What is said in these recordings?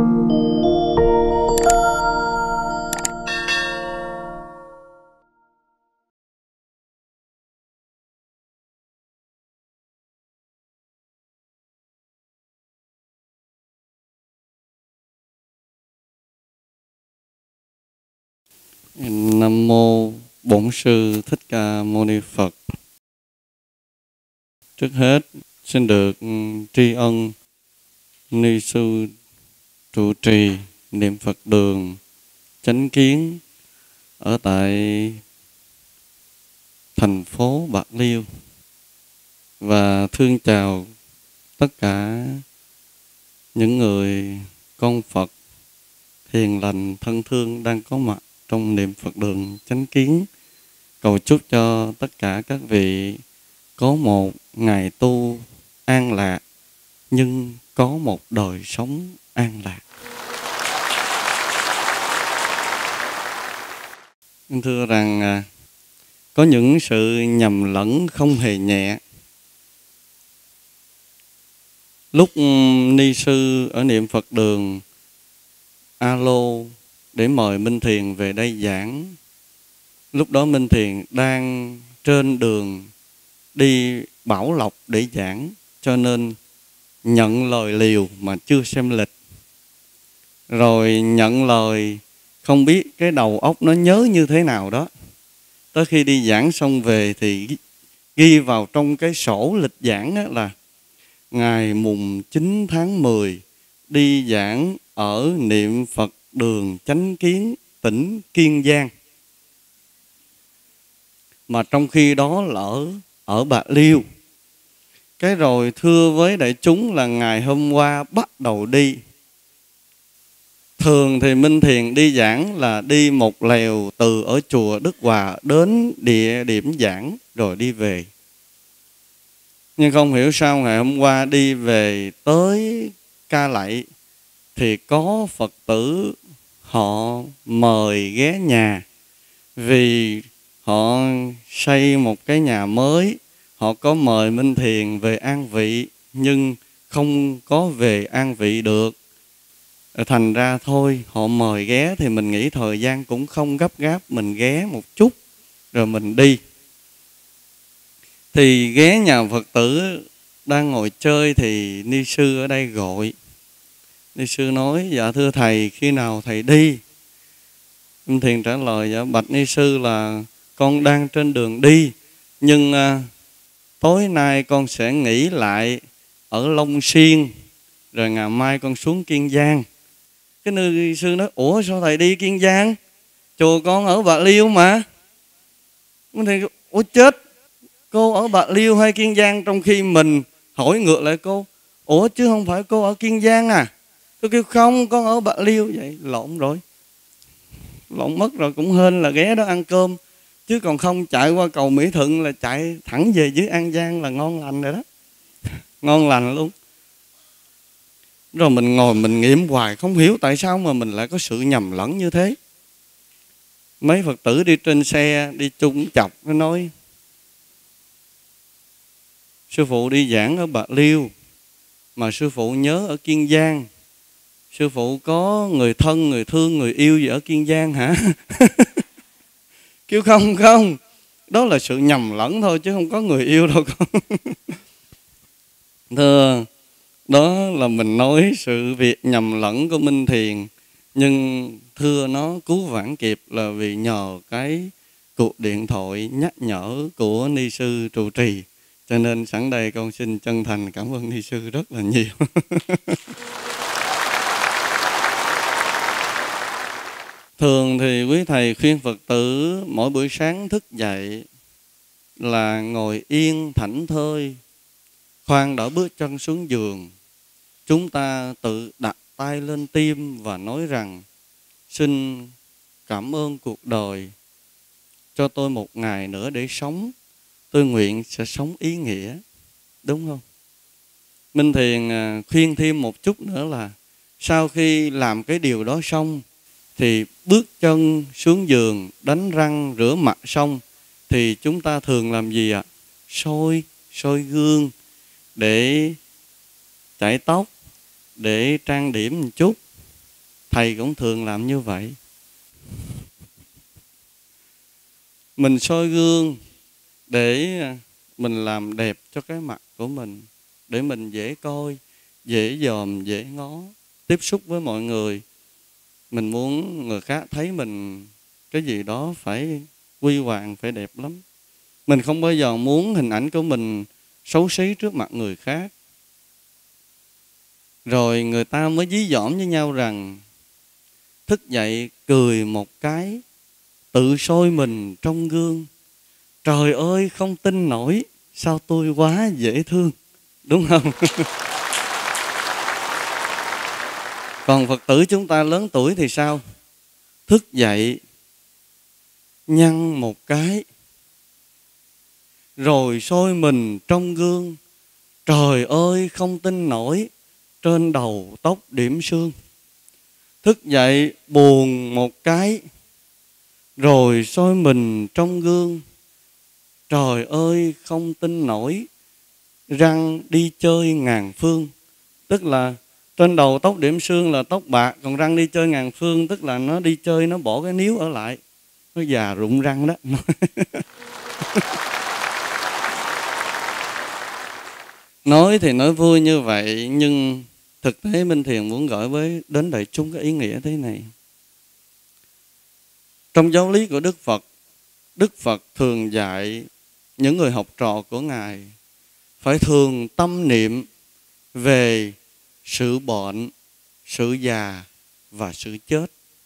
Nam mô Bổn Sư Thích Ca Mâu Ni Phật. Trước hết xin được tri ân ni sư trụ trì niệm Phật đường Chánh Kiến ở tại thành phố Bạc Liêu, và thương chào tất cả những người con Phật hiền lành thân thương đang có mặt trong niệm Phật đường Chánh Kiến. Cầu chúc cho tất cả các vị có một ngày tu an lạc, nhưng có một đời sống an lạc. Thưa rằng có những sự nhầm lẫn không hề nhẹ. Lúc ni sư ở niệm Phật đường alo để mời Minh Thiền về đây giảng, lúc đó Minh Thiền đang trên đường đi Bảo Lộc để giảng, cho nên nhận lời liều mà chưa xem lịch. Rồi nhận lời không biết cái đầu óc nó nhớ như thế nào đó. Tới khi đi giảng xong về thì ghi vào trong cái sổ lịch giảng là ngày mùng 9 tháng 10 đi giảng ở niệm Phật đường Chánh Kiến, tỉnh Kiên Giang. Mà trong khi đó là ở Bạc Liêu. Cái rồi thưa với đại chúng là ngày hôm qua bắt đầu đi. Thường thì Minh Thiền đi giảng là đi một lèo từ ở chùa Đức Hòa đến địa điểm giảng rồi đi về. Nhưng không hiểu sao ngày hôm qua đi về tới Ca Lậy thì có Phật tử họ mời ghé nhà, vì họ xây một cái nhà mới. Họ có mời Minh Thiền về an vị nhưng không có về an vị được. Thành ra thôi họ mời ghé thì mình nghĩ thời gian cũng không gấp gáp, mình ghé một chút rồi mình đi. Thì ghé nhà Phật tử đang ngồi chơi thì ni sư ở đây gọi. Ni sư nói: dạ thưa thầy, khi nào thầy đi? Minh Thiền trả lời: dạ bạch ni sư là con đang trên đường đi, nhưng tối nay con sẽ nghỉ lại ở Long Xuyên, rồi ngày mai con xuống Kiên Giang. Cái ni sư nói: ủa sao thầy đi Kiên Giang? Chùa con ở Bạc Liêu mà. Minh Thiền: ủa chết, cô ở Bạc Liêu hay Kiên Giang? Trong khi mình hỏi ngược lại cô: ủa chứ không phải cô ở Kiên Giang à? Tôi kêu không, con ở Bạc Liêu. Vậy lộn rồi, lộn mất rồi. Cũng hên là ghé đó ăn cơm, chứ còn không chạy qua cầu Mỹ Thuận là chạy thẳng về dưới An Giang là ngon lành rồi đó. Ngon lành luôn. Rồi mình ngồi mình nghiệm hoài, không hiểu tại sao mà mình lại có sự nhầm lẫn như thế. Mấy Phật tử đi trên xe đi chung chọc, nó nói: sư phụ đi giảng ở Bạc Liêu mà sư phụ nhớ ở Kiên Giang. Sư phụ có người thân, người thương, người yêu gì ở Kiên Giang hả? Kêu không, đó là sự nhầm lẫn thôi chứ không có người yêu đâu con. Thưa, đó là mình nói sự việc nhầm lẫn của Minh Thiền, nhưng thưa nó cứu vãn kịp là vì nhờ cái cuộc điện thoại nhắc nhở của ni sư trụ trì. Cho nên sẵn đây con xin chân thành cảm ơn ni sư rất là nhiều. Thường thì quý thầy khuyên Phật tử mỗi buổi sáng thức dậy là ngồi yên thảnh thơi, khoan đỡ bước chân xuống giường. Chúng ta tự đặt tay lên tim và nói rằng: xin cảm ơn cuộc đời, cho tôi một ngày nữa để sống. Tôi nguyện sẽ sống ý nghĩa. Đúng không? Minh Thiền khuyên thêm một chút nữa là sau khi làm cái điều đó xong thì bước chân xuống giường, đánh răng, rửa mặt xong thì chúng ta thường làm gì ạ? Soi gương để chải tóc, để trang điểm một chút, thầy cũng thường làm như vậy. Mình soi gương để mình làm đẹp cho cái mặt của mình, để mình dễ coi, dễ dòm, dễ ngó. Tiếp xúc với mọi người, mình muốn người khác thấy mình cái gì đó phải huy hoàng, phải đẹp lắm. Mình không bao giờ muốn hình ảnh của mình xấu xí trước mặt người khác. Rồi người ta mới dí dỏm với nhau rằng thức dậy cười một cái, tự soi mình trong gương. Trời ơi, không tin nổi, sao tôi quá dễ thương. Đúng không? Còn Phật tử chúng ta lớn tuổi thì sao? Thức dậy, nhăn một cái, rồi soi mình trong gương. Trời ơi, không tin nổi, trên đầu tóc điểm sương. Thức dậy buồn một cái, rồi soi mình trong gương. Trời ơi, không tin nổi, răng đi chơi ngàn phương. Tức là trên đầu tóc điểm sương là tóc bạc, còn răng đi chơi ngàn phương tức là nó đi chơi, nó bỏ cái níu ở lại, nó già rụng răng đó. Nói thì nói vui như vậy, nhưng thực tế Minh Thiền muốn gửi đến đại chúng cái ý nghĩa thế này. Trong giáo lý của Đức Phật thường dạy những người học trò của Ngài phải thường tâm niệm về sự bệnh, sự già và sự chết.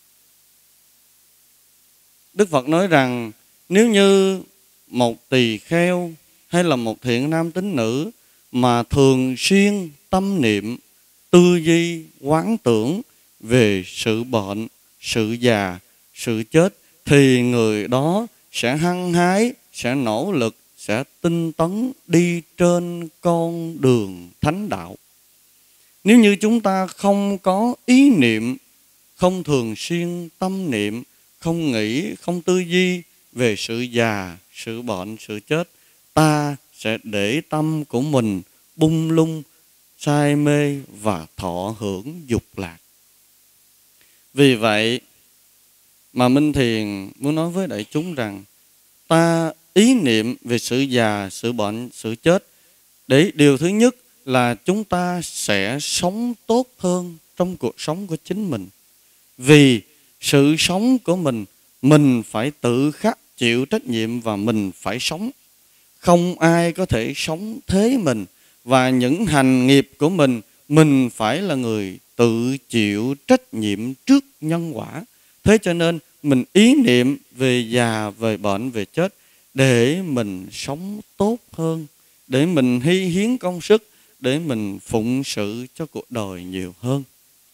Đức Phật nói rằng nếu như một tỳ kheo hay là một thiện nam tín nữ mà thường xuyên tâm niệm, tư duy, quán tưởng về sự bệnh, sự già, sự chết, thì người đó sẽ hăng hái, sẽ nỗ lực, sẽ tinh tấn đi trên con đường thánh đạo. Nếu như chúng ta không có ý niệm, không thường xuyên tâm niệm, không nghĩ, không tư duy về sự già, sự bệnh, sự chết, ta sẽ để tâm của mình bung lung, say mê và thọ hưởng dục lạc. Vì vậy mà Minh Thiền muốn nói với đại chúng rằng ta ý niệm về sự già, sự bệnh, sự chết để điều thứ nhất là chúng ta sẽ sống tốt hơn trong cuộc sống của chính mình. Vì sự sống của mình phải tự khắc chịu trách nhiệm và mình phải sống. Không ai có thể sống thế mình, và những hành nghiệp của mình phải là người tự chịu trách nhiệm trước nhân quả. Thế cho nên mình ý niệm về già, về bệnh, về chết để mình sống tốt hơn, để mình hy hiến công sức, để mình phụng sự cho cuộc đời nhiều hơn.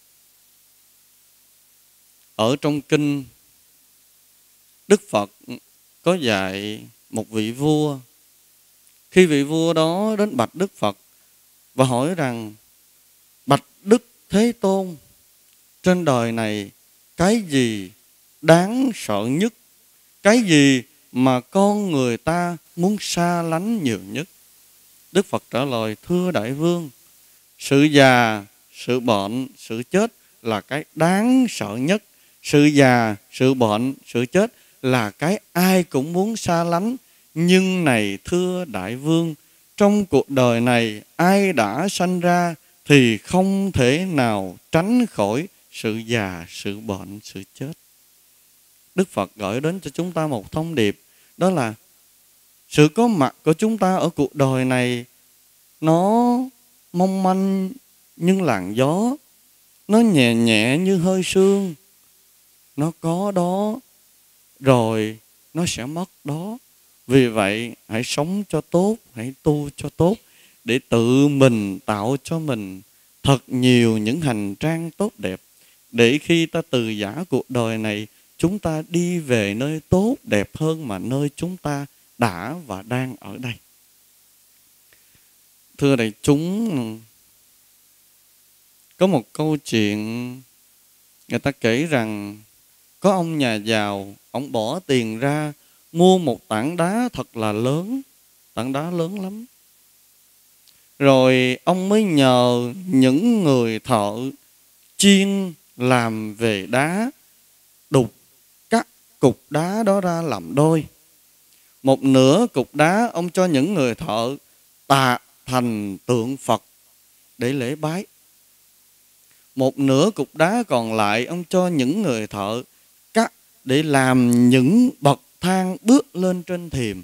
Ở trong kinh, Đức Phật có dạy một vị vua. Khi vị vua đó đến bạch Đức Phật và hỏi rằng: bạch Đức Thế Tôn, trên đời này cái gì đáng sợ nhất? Cái gì mà con người ta muốn xa lánh nhiều nhất? Đức Phật trả lời: thưa đại vương, sự già, sự bệnh, sự chết là cái đáng sợ nhất. Sự già, sự bệnh, sự chết là cái ai cũng muốn xa lánh. Nhưng này thưa đại vương, trong cuộc đời này ai đã sanh ra thì không thể nào tránh khỏi sự già, sự bệnh, sự chết. Đức Phật gửi đến cho chúng ta một thông điệp, đó là sự có mặt của chúng ta ở cuộc đời này nó mong manh như làn gió, nó nhẹ nhẹ như hơi sương. Nó có đó rồi nó sẽ mất đó. Vì vậy hãy sống cho tốt, hãy tu cho tốt, để tự mình tạo cho mình thật nhiều những hành trang tốt đẹp, để khi ta từ giã cuộc đời này, chúng ta đi về nơi tốt đẹp hơn mà nơi chúng ta đã và đang ở đây. Thưa đại chúng, có một câu chuyện người ta kể rằng có ông nhà giàu, ông bỏ tiền ra mua một tảng đá thật là lớn, tảng đá lớn lắm. Rồi ông mới nhờ những người thợ chuyên làm về đá, đục cắt cục đá đó ra làm đôi. Một nửa cục đá ông cho những người thợ tạ thành tượng Phật để lễ bái. Một nửa cục đá còn lại ông cho những người thợ cắt để làm những bậc thang bước lên trên thềm.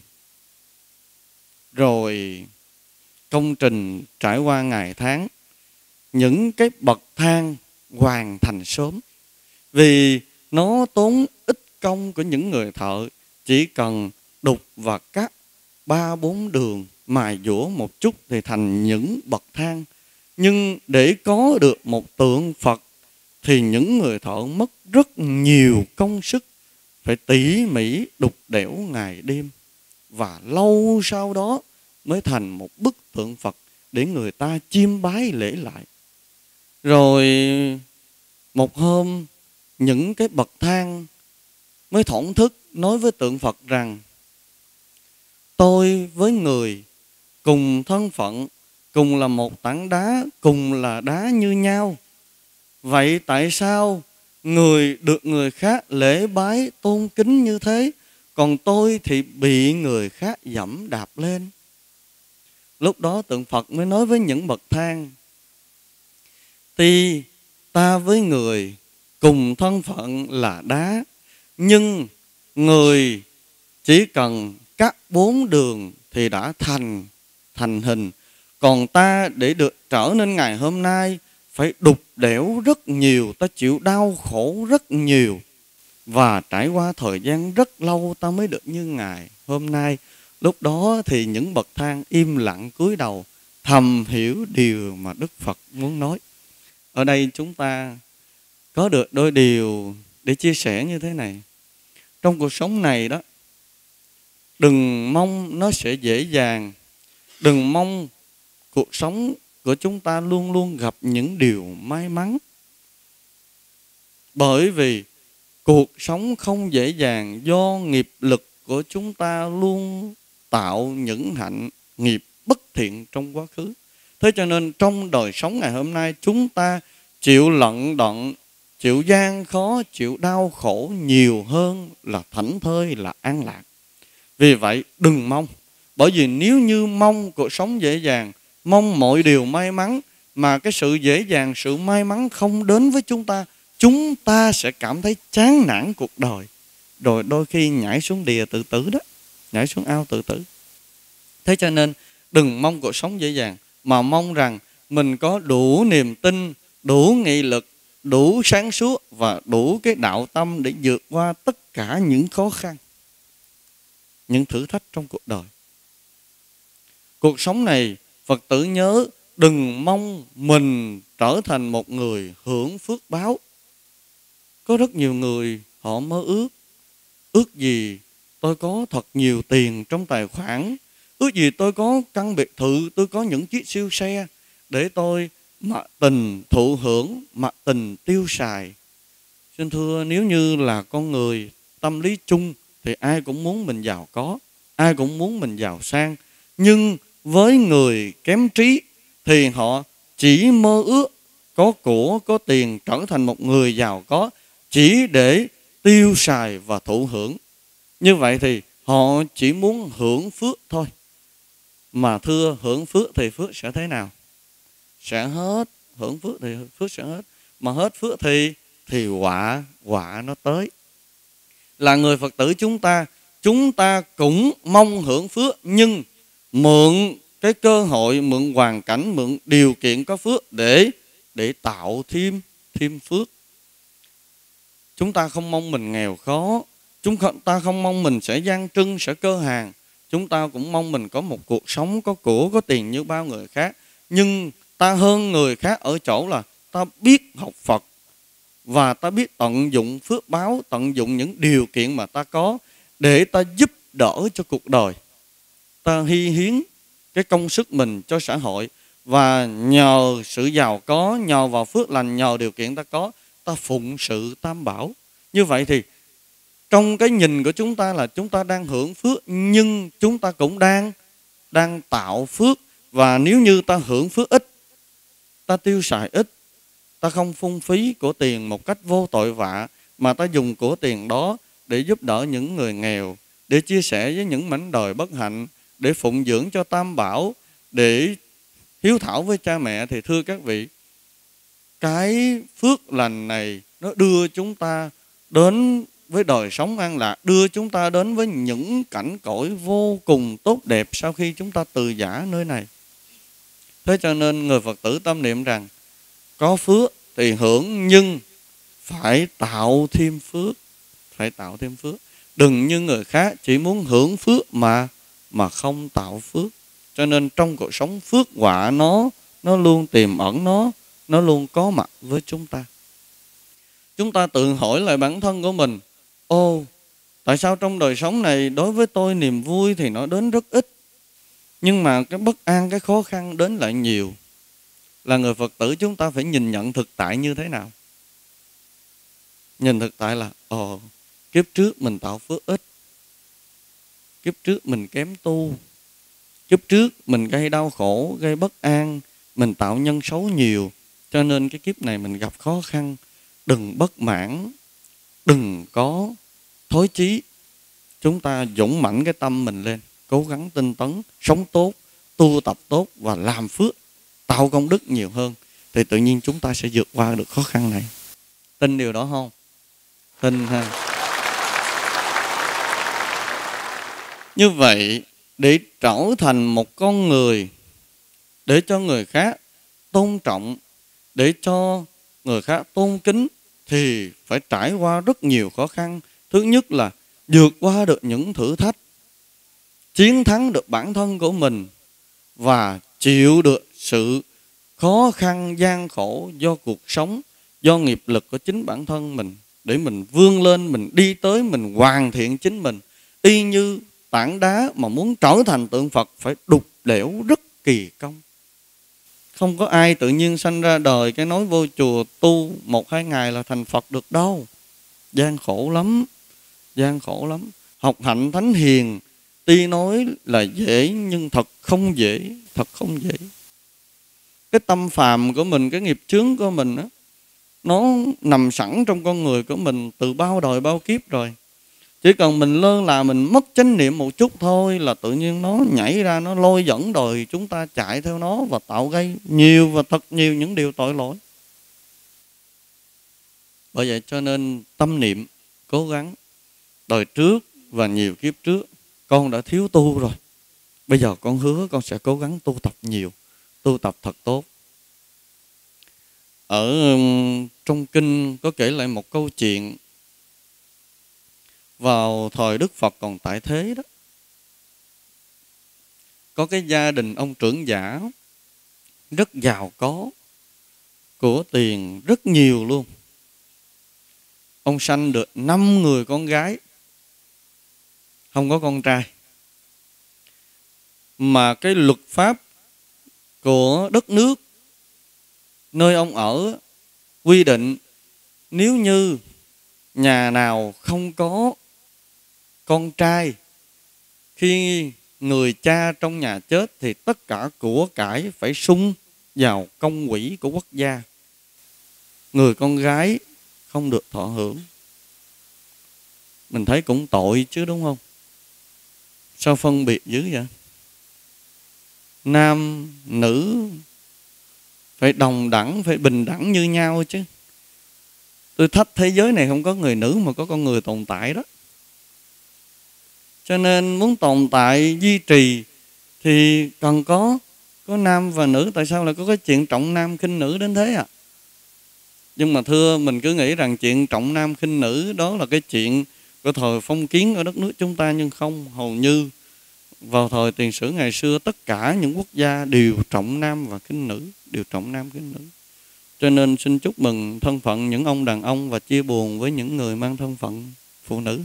Rồi công trình trải qua ngày tháng, những cái bậc thang hoàn thành sớm. Vì nó tốn ít công của những người thợ, chỉ cần đục và cắt 3-4 đường, mài dũa một chút thì thành những bậc thang. Nhưng để có được một tượng Phật thì những người thợ mất rất nhiều công sức, phải tỉ mỉ đục đẽo ngày đêm. Và lâu sau đó mới thành một bức tượng Phật để người ta chiêm bái lễ lại. Rồi một hôm, những cái bậc thang mới thổn thức nói với tượng Phật rằng: tôi với người cùng thân phận, cùng là một tảng đá, cùng là đá như nhau. Vậy tại sao người được người khác lễ bái tôn kính như thế, còn tôi thì bị người khác dẫm đạp lên? Lúc đó tượng Phật mới nói với những bậc thang: tuy ta với người cùng thân phận là đá, nhưng người chỉ cần cắt 4 đường thì đã thành hình. Còn ta để được trở nên ngày hôm nay phải đục đẽo rất nhiều, ta chịu đau khổ rất nhiều. Và trải qua thời gian rất lâu ta mới được như ngày hôm nay. Lúc đó thì những bậc thang im lặng cúi đầu, thầm hiểu điều mà Đức Phật muốn nói. Ở đây chúng ta có được đôi điều để chia sẻ như thế này. Trong cuộc sống này đó, đừng mong nó sẽ dễ dàng. Đừng mong cuộc sống của chúng ta luôn luôn gặp những điều may mắn. Bởi vì cuộc sống không dễ dàng do nghiệp lực của chúng ta luôn tạo những hạnh nghiệp bất thiện trong quá khứ. Thế cho nên trong đời sống ngày hôm nay chúng ta chịu lận đận, chịu gian khó, chịu đau khổ nhiều hơn là thảnh thơi, là an lạc. Vì vậy đừng mong. Bởi vì nếu như mong cuộc sống dễ dàng, mong mọi điều may mắn, mà cái sự dễ dàng, sự may mắn không đến với chúng ta sẽ cảm thấy chán nản cuộc đời. Rồi đôi khi nhảy xuống đìa tự tử đó, nhảy xuống ao tự tử. Thế cho nên đừng mong cuộc sống dễ dàng, mà mong rằng mình có đủ niềm tin, đủ nghị lực, đủ sáng suốt và đủ cái đạo tâm để vượt qua tất cả những khó khăn, những thử thách trong cuộc đời. Cuộc sống này, Phật tử nhớ, đừng mong mình trở thành một người hưởng phước báo. Có rất nhiều người họ mơ ước gì tôi có thật nhiều tiền trong tài khoản, ước gì tôi có căn biệt thự, tôi có những chiếc siêu xe để tôi mặc tình thụ hưởng, mặc tình tiêu xài. Xin thưa, nếu như là con người tâm lý chung thì ai cũng muốn mình giàu có, ai cũng muốn mình giàu sang. Nhưng với người kém trí thì họ chỉ mơ ước có của, có tiền, trở thành một người giàu có chỉ để tiêu xài và thụ hưởng. Như vậy thì họ chỉ muốn hưởng phước thôi. Mà thưa, hưởng phước thì phước sẽ thế nào? Sẽ hết. Hưởng phước thì phước sẽ hết. Mà hết phước thì họa nó tới. Là người Phật tử chúng ta cũng mong hưởng phước, nhưng mượn cái cơ hội, mượn hoàn cảnh, mượn điều kiện có phước để tạo thêm phước. Chúng ta không mong mình nghèo khó, chúng ta không mong mình sẽ gian trưng, sẽ cơ hàng. Chúng ta cũng mong mình có một cuộc sống có của, có tiền như bao người khác. Nhưng ta hơn người khác ở chỗ là ta biết học Phật và ta biết tận dụng phước báo, tận dụng những điều kiện mà ta có để ta giúp đỡ cho cuộc đời. Ta hy hiến cái công sức mình cho xã hội, và nhờ sự giàu có, nhờ vào phước lành, nhờ điều kiện ta có, ta phụng sự Tam Bảo. Như vậy thì trong cái nhìn của chúng ta là chúng ta đang hưởng phước, nhưng chúng ta cũng đang tạo phước. Và nếu như ta hưởng phước ít, ta tiêu xài ít, ta không phung phí của tiền một cách vô tội vạ, mà ta dùng của tiền đó để giúp đỡ những người nghèo, để chia sẻ với những mảnh đời bất hạnh, để phụng dưỡng cho Tam Bảo, để hiếu thảo với cha mẹ, thì thưa các vị, cái phước lành này nó đưa chúng ta đến với đời sống an lạc, đưa chúng ta đến với những cảnh cõi vô cùng tốt đẹp sau khi chúng ta từ giã nơi này. Thế cho nên người Phật tử tâm niệm rằng có phước thì hưởng, nhưng phải tạo thêm phước, phải tạo thêm phước. Đừng như người khác chỉ muốn hưởng phước mà không tạo phước. Cho nên trong cuộc sống phước họa nó luôn tiềm ẩn, nó luôn có mặt với chúng ta. Chúng ta tự hỏi lại bản thân của mình, tại sao trong đời sống này đối với tôi niềm vui thì nó đến rất ít, nhưng mà cái bất an, cái khó khăn đến lại nhiều? Là người Phật tử chúng ta phải nhìn nhận thực tại như thế nào? Nhìn thực tại là kiếp trước mình tạo phước ít, kiếp trước mình kém tu, kiếp trước mình gây đau khổ, gây bất an, mình tạo nhân xấu nhiều, cho nên cái kiếp này mình gặp khó khăn. Đừng bất mãn, đừng có thối chí. Chúng ta dũng mãnh cái tâm mình lên, cố gắng tinh tấn, sống tốt, tu tập tốt và làm phước, tạo công đức nhiều hơn, thì tự nhiên chúng ta sẽ vượt qua được khó khăn này. Tin điều đó không? Tin ha. Như vậy, để trở thành một con người, để cho người khác tôn trọng, để cho người khác tôn kính, thì phải trải qua rất nhiều khó khăn. Thứ nhất là vượt qua được những thử thách, chiến thắng được bản thân của mình, và chịu được sự khó khăn gian khổ do cuộc sống, do nghiệp lực của chính bản thân mình, để mình vươn lên, mình đi tới, mình hoàn thiện chính mình. Y như tảng đá mà muốn trở thành tượng Phật phải đục lẽo rất kỳ công. Không có ai tự nhiên sanh ra đời cái nói vô chùa tu 1-2 ngày là thành Phật được đâu. Gian khổ lắm, gian khổ lắm. Học hạnh thánh hiền tuy nói là dễ, nhưng thật không dễ, thật không dễ. Cái tâm phàm của mình, cái nghiệp chướng của mình đó, nó nằm sẵn trong con người của mình từ bao đời bao kiếp rồi. Chỉ cần mình lơ là, mình mất chánh niệm một chút thôi là tự nhiên nó nhảy ra, nó lôi dẫn đời chúng ta chạy theo nó và tạo gây nhiều và thật nhiều những điều tội lỗi. Bởi vậy cho nên tâm niệm cố gắng. Đời trước và nhiều kiếp trước con đã thiếu tu rồi, bây giờ con hứa con sẽ cố gắng tu tập nhiều, tu tập thật tốt. Ở trong kinh có kể lại một câu chuyện vào thời Đức Phật còn tại thế đó. Có cái gia đình ông trưởng giả rất giàu có, của tiền rất nhiều luôn. Ông sanh được 5 người con gái, không có con trai. Mà cái luật pháp của đất nước nơi ông ở quy định, nếu như nhà nào không có con trai, khi người cha trong nhà chết thì tất cả của cải phải sung vào công quỹ của quốc gia. Người con gái không được thọ hưởng. Mình thấy cũng tội chứ, đúng không? Sao phân biệt dữ vậy? Nam, nữ phải đồng đẳng, phải bình đẳng như nhau chứ. Tôi thách thế giới này không có người nữ mà có con người tồn tại đó. Cho nên muốn tồn tại, duy trì thì cần có nam và nữ. Tại sao lại có cái chuyện trọng nam khinh nữ đến thế à? Nhưng mà thưa, mình cứ nghĩ rằng chuyện trọng nam khinh nữ đó là cái chuyện của thời phong kiến ở đất nước chúng ta, nhưng không. Hầu như vào thời tiền sử ngày xưa, tất cả những quốc gia đều trọng nam và khinh nữ, đều trọng nam khinh nữ. Cho nên xin chúc mừng thân phận những ông đàn ông và chia buồn với những người mang thân phận phụ nữ.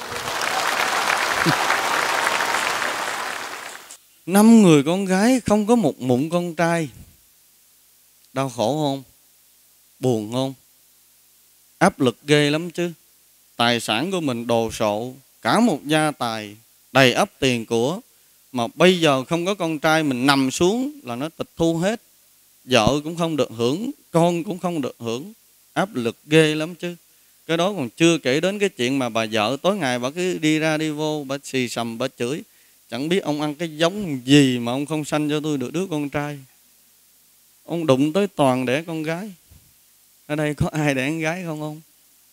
5 người con gái, không có một mụn con trai. Đau khổ không? Buồn không? Áp lực ghê lắm chứ. Tài sản của mình đồ sộ, cả một gia tài đầy ắp tiền của, mà bây giờ không có con trai, mình nằm xuống là nó tịch thu hết. vợ cũng không được hưởng, con cũng không được hưởng, áp lực ghê lắm chứ. Cái đó còn chưa kể đến cái chuyện mà bà vợ tối ngày bà cứ đi ra đi vô, bà xì xầm, bà chửi. Chẳng biết ông ăn cái giống gì mà ông không sanh cho tôi được đứa con trai. Ông đụng tới toàn đẻ con gái. Ở đây có ai đẻ con gái không ông?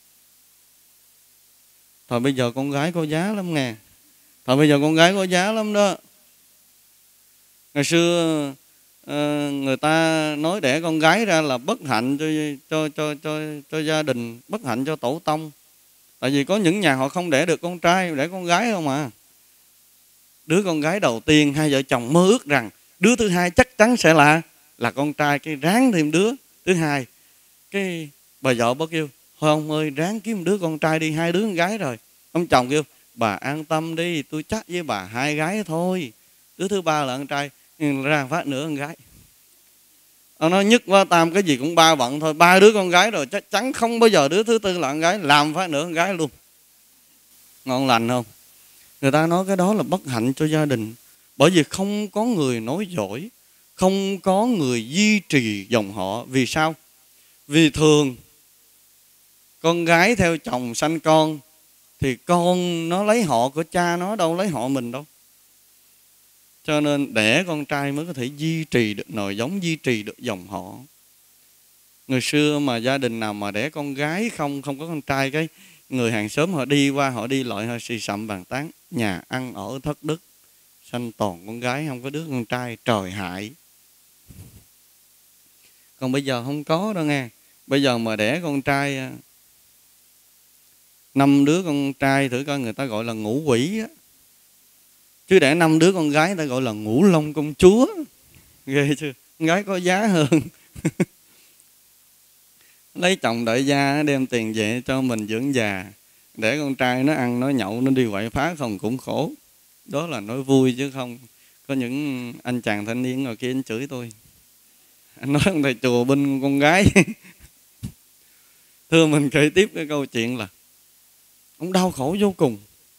Thời bây giờ con gái có giá lắm nghe. Thời bây giờ con gái có giá lắm đó. Ngày xưa người ta nói đẻ con gái ra là bất hạnh cho gia đình, bất hạnh cho tổ tông. Tại vì có những nhà họ không đẻ được con trai, đẻ con gái không à. Đứa con gái đầu tiên hai vợ chồng mơ ước rằng đứa thứ hai chắc chắn sẽ là con trai, cái ráng thêm đứa thứ hai. Cái bà vợ bà kêu thôi ông ơi, ráng kiếm đứa con trai đi, hai đứa con gái rồi. Ông chồng kêu bà an tâm đi, tôi chắc với bà hai gái thôi, đứa thứ ba là con trai. Nhưng ra phát nữa con gái. Ông nói nhất qua tam cái gì cũng ba bận thôi, ba đứa con gái rồi chắc chắn không bao giờ đứa thứ tư là con gái, làm phát nữa con gái luôn. Ngon lành không? Người ta nói cái đó là bất hạnh cho gia đình. Bởi vì không có người nối dõi, không có người duy trì dòng họ. Vì sao? Vì thường con gái theo chồng sanh con thì con nó lấy họ của cha nó, đâu lấy họ mình đâu. Cho nên đẻ con trai mới có thể duy trì được nòi giống, duy trì được dòng họ. Người xưa mà gia đình nào mà đẻ con gái không có con trai, cái người hàng xóm họ đi qua, họ đi lại, họ xì xầm bàn tán, nhà ăn ở thất đức, sanh toàn con gái, không có đứa con trai, trời hại. Còn bây giờ không có đâu nghe. Bây giờ mà đẻ con trai 5 đứa con trai thử coi, người ta gọi là ngũ quỷ á. Chứ đẻ 5 đứa con gái người ta gọi là ngũ long công chúa. Ghê chưa? Con gái có giá hơn. Lấy chồng đại gia đem tiền về cho mình dưỡng già. Để con trai nó ăn, nó nhậu, nó đi quậy phá không cũng khổ. Đó là nói vui chứ không. Có những anh chàng thanh niên ngồi kia anh chửi tôi. Anh nói ông thầy chùa binh con gái. Thưa mình kể tiếp cái câu chuyện là ông đau khổ vô cùng.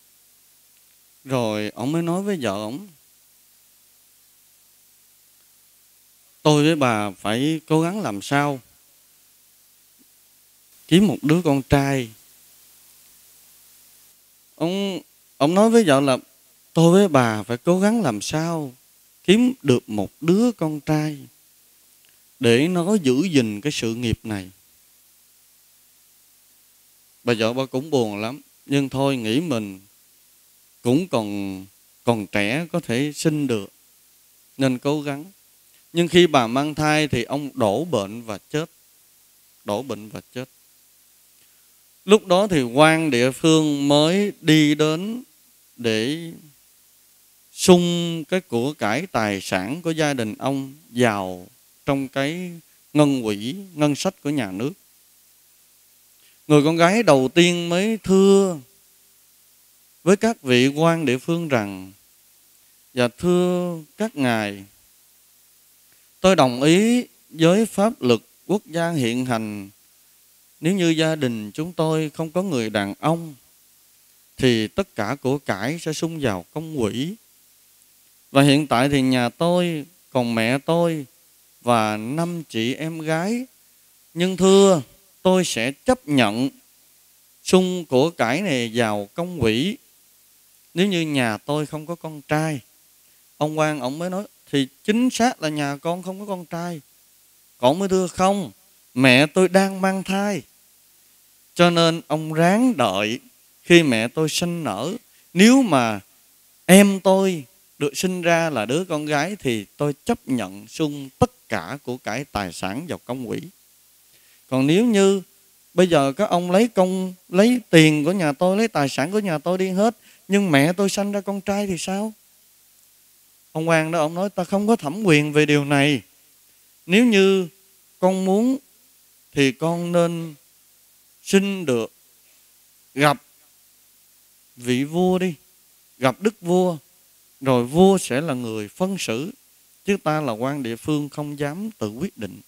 Rồi ông mới nói với vợ ông, tôi với bà phải cố gắng làm sao kiếm một đứa con trai. Ông nói với vợ là tôi với bà phải cố gắng làm sao kiếm được một đứa con trai để nó giữ gìn cái sự nghiệp này. Bà vợ bà cũng buồn lắm, nhưng thôi nghĩ mình cũng còn trẻ, có thể sinh được nên cố gắng. Nhưng khi bà mang thai thì ông đổ bệnh và chết. Đổ bệnh và chết. Lúc đó thì quan địa phương mới đi đến để sung cái của cải tài sản của gia đình ông vào trong cái ngân quỹ, ngân sách của nhà nước. Người con gái đầu tiên mới thưa với các vị quan địa phương rằng: dạ thưa các ngài, tôi đồng ý với pháp luật quốc gia hiện hành. Nếu như gia đình chúng tôi không có người đàn ông thì tất cả của cải sẽ sung vào công quỹ. Và hiện tại thì nhà tôi còn mẹ tôi và 5 chị em gái. Nhưng thưa, tôi sẽ chấp nhận sung của cải này vào công quỹ nếu như nhà tôi không có con trai. Ông quan ông mới nói thì chính xác là nhà con không có con trai. Còn mới thưa không, mẹ tôi đang mang thai, cho nên ông ráng đợi khi mẹ tôi sinh nở. Nếu mà em tôi được sinh ra là đứa con gái thì tôi chấp nhận sung tất cả của cải tài sản vào công quỹ. Còn nếu như bây giờ các ông lấy tiền của nhà tôi, lấy tài sản của nhà tôi đi hết, nhưng mẹ tôi sanh ra con trai thì sao? Ông quan đó ông nói ta không có thẩm quyền về điều này. Nếu như con muốn thì con nên xin được gặp vị vua đi, gặp đức vua, rồi vua sẽ là người phân xử, chứ ta là quan địa phương không dám tự quyết định.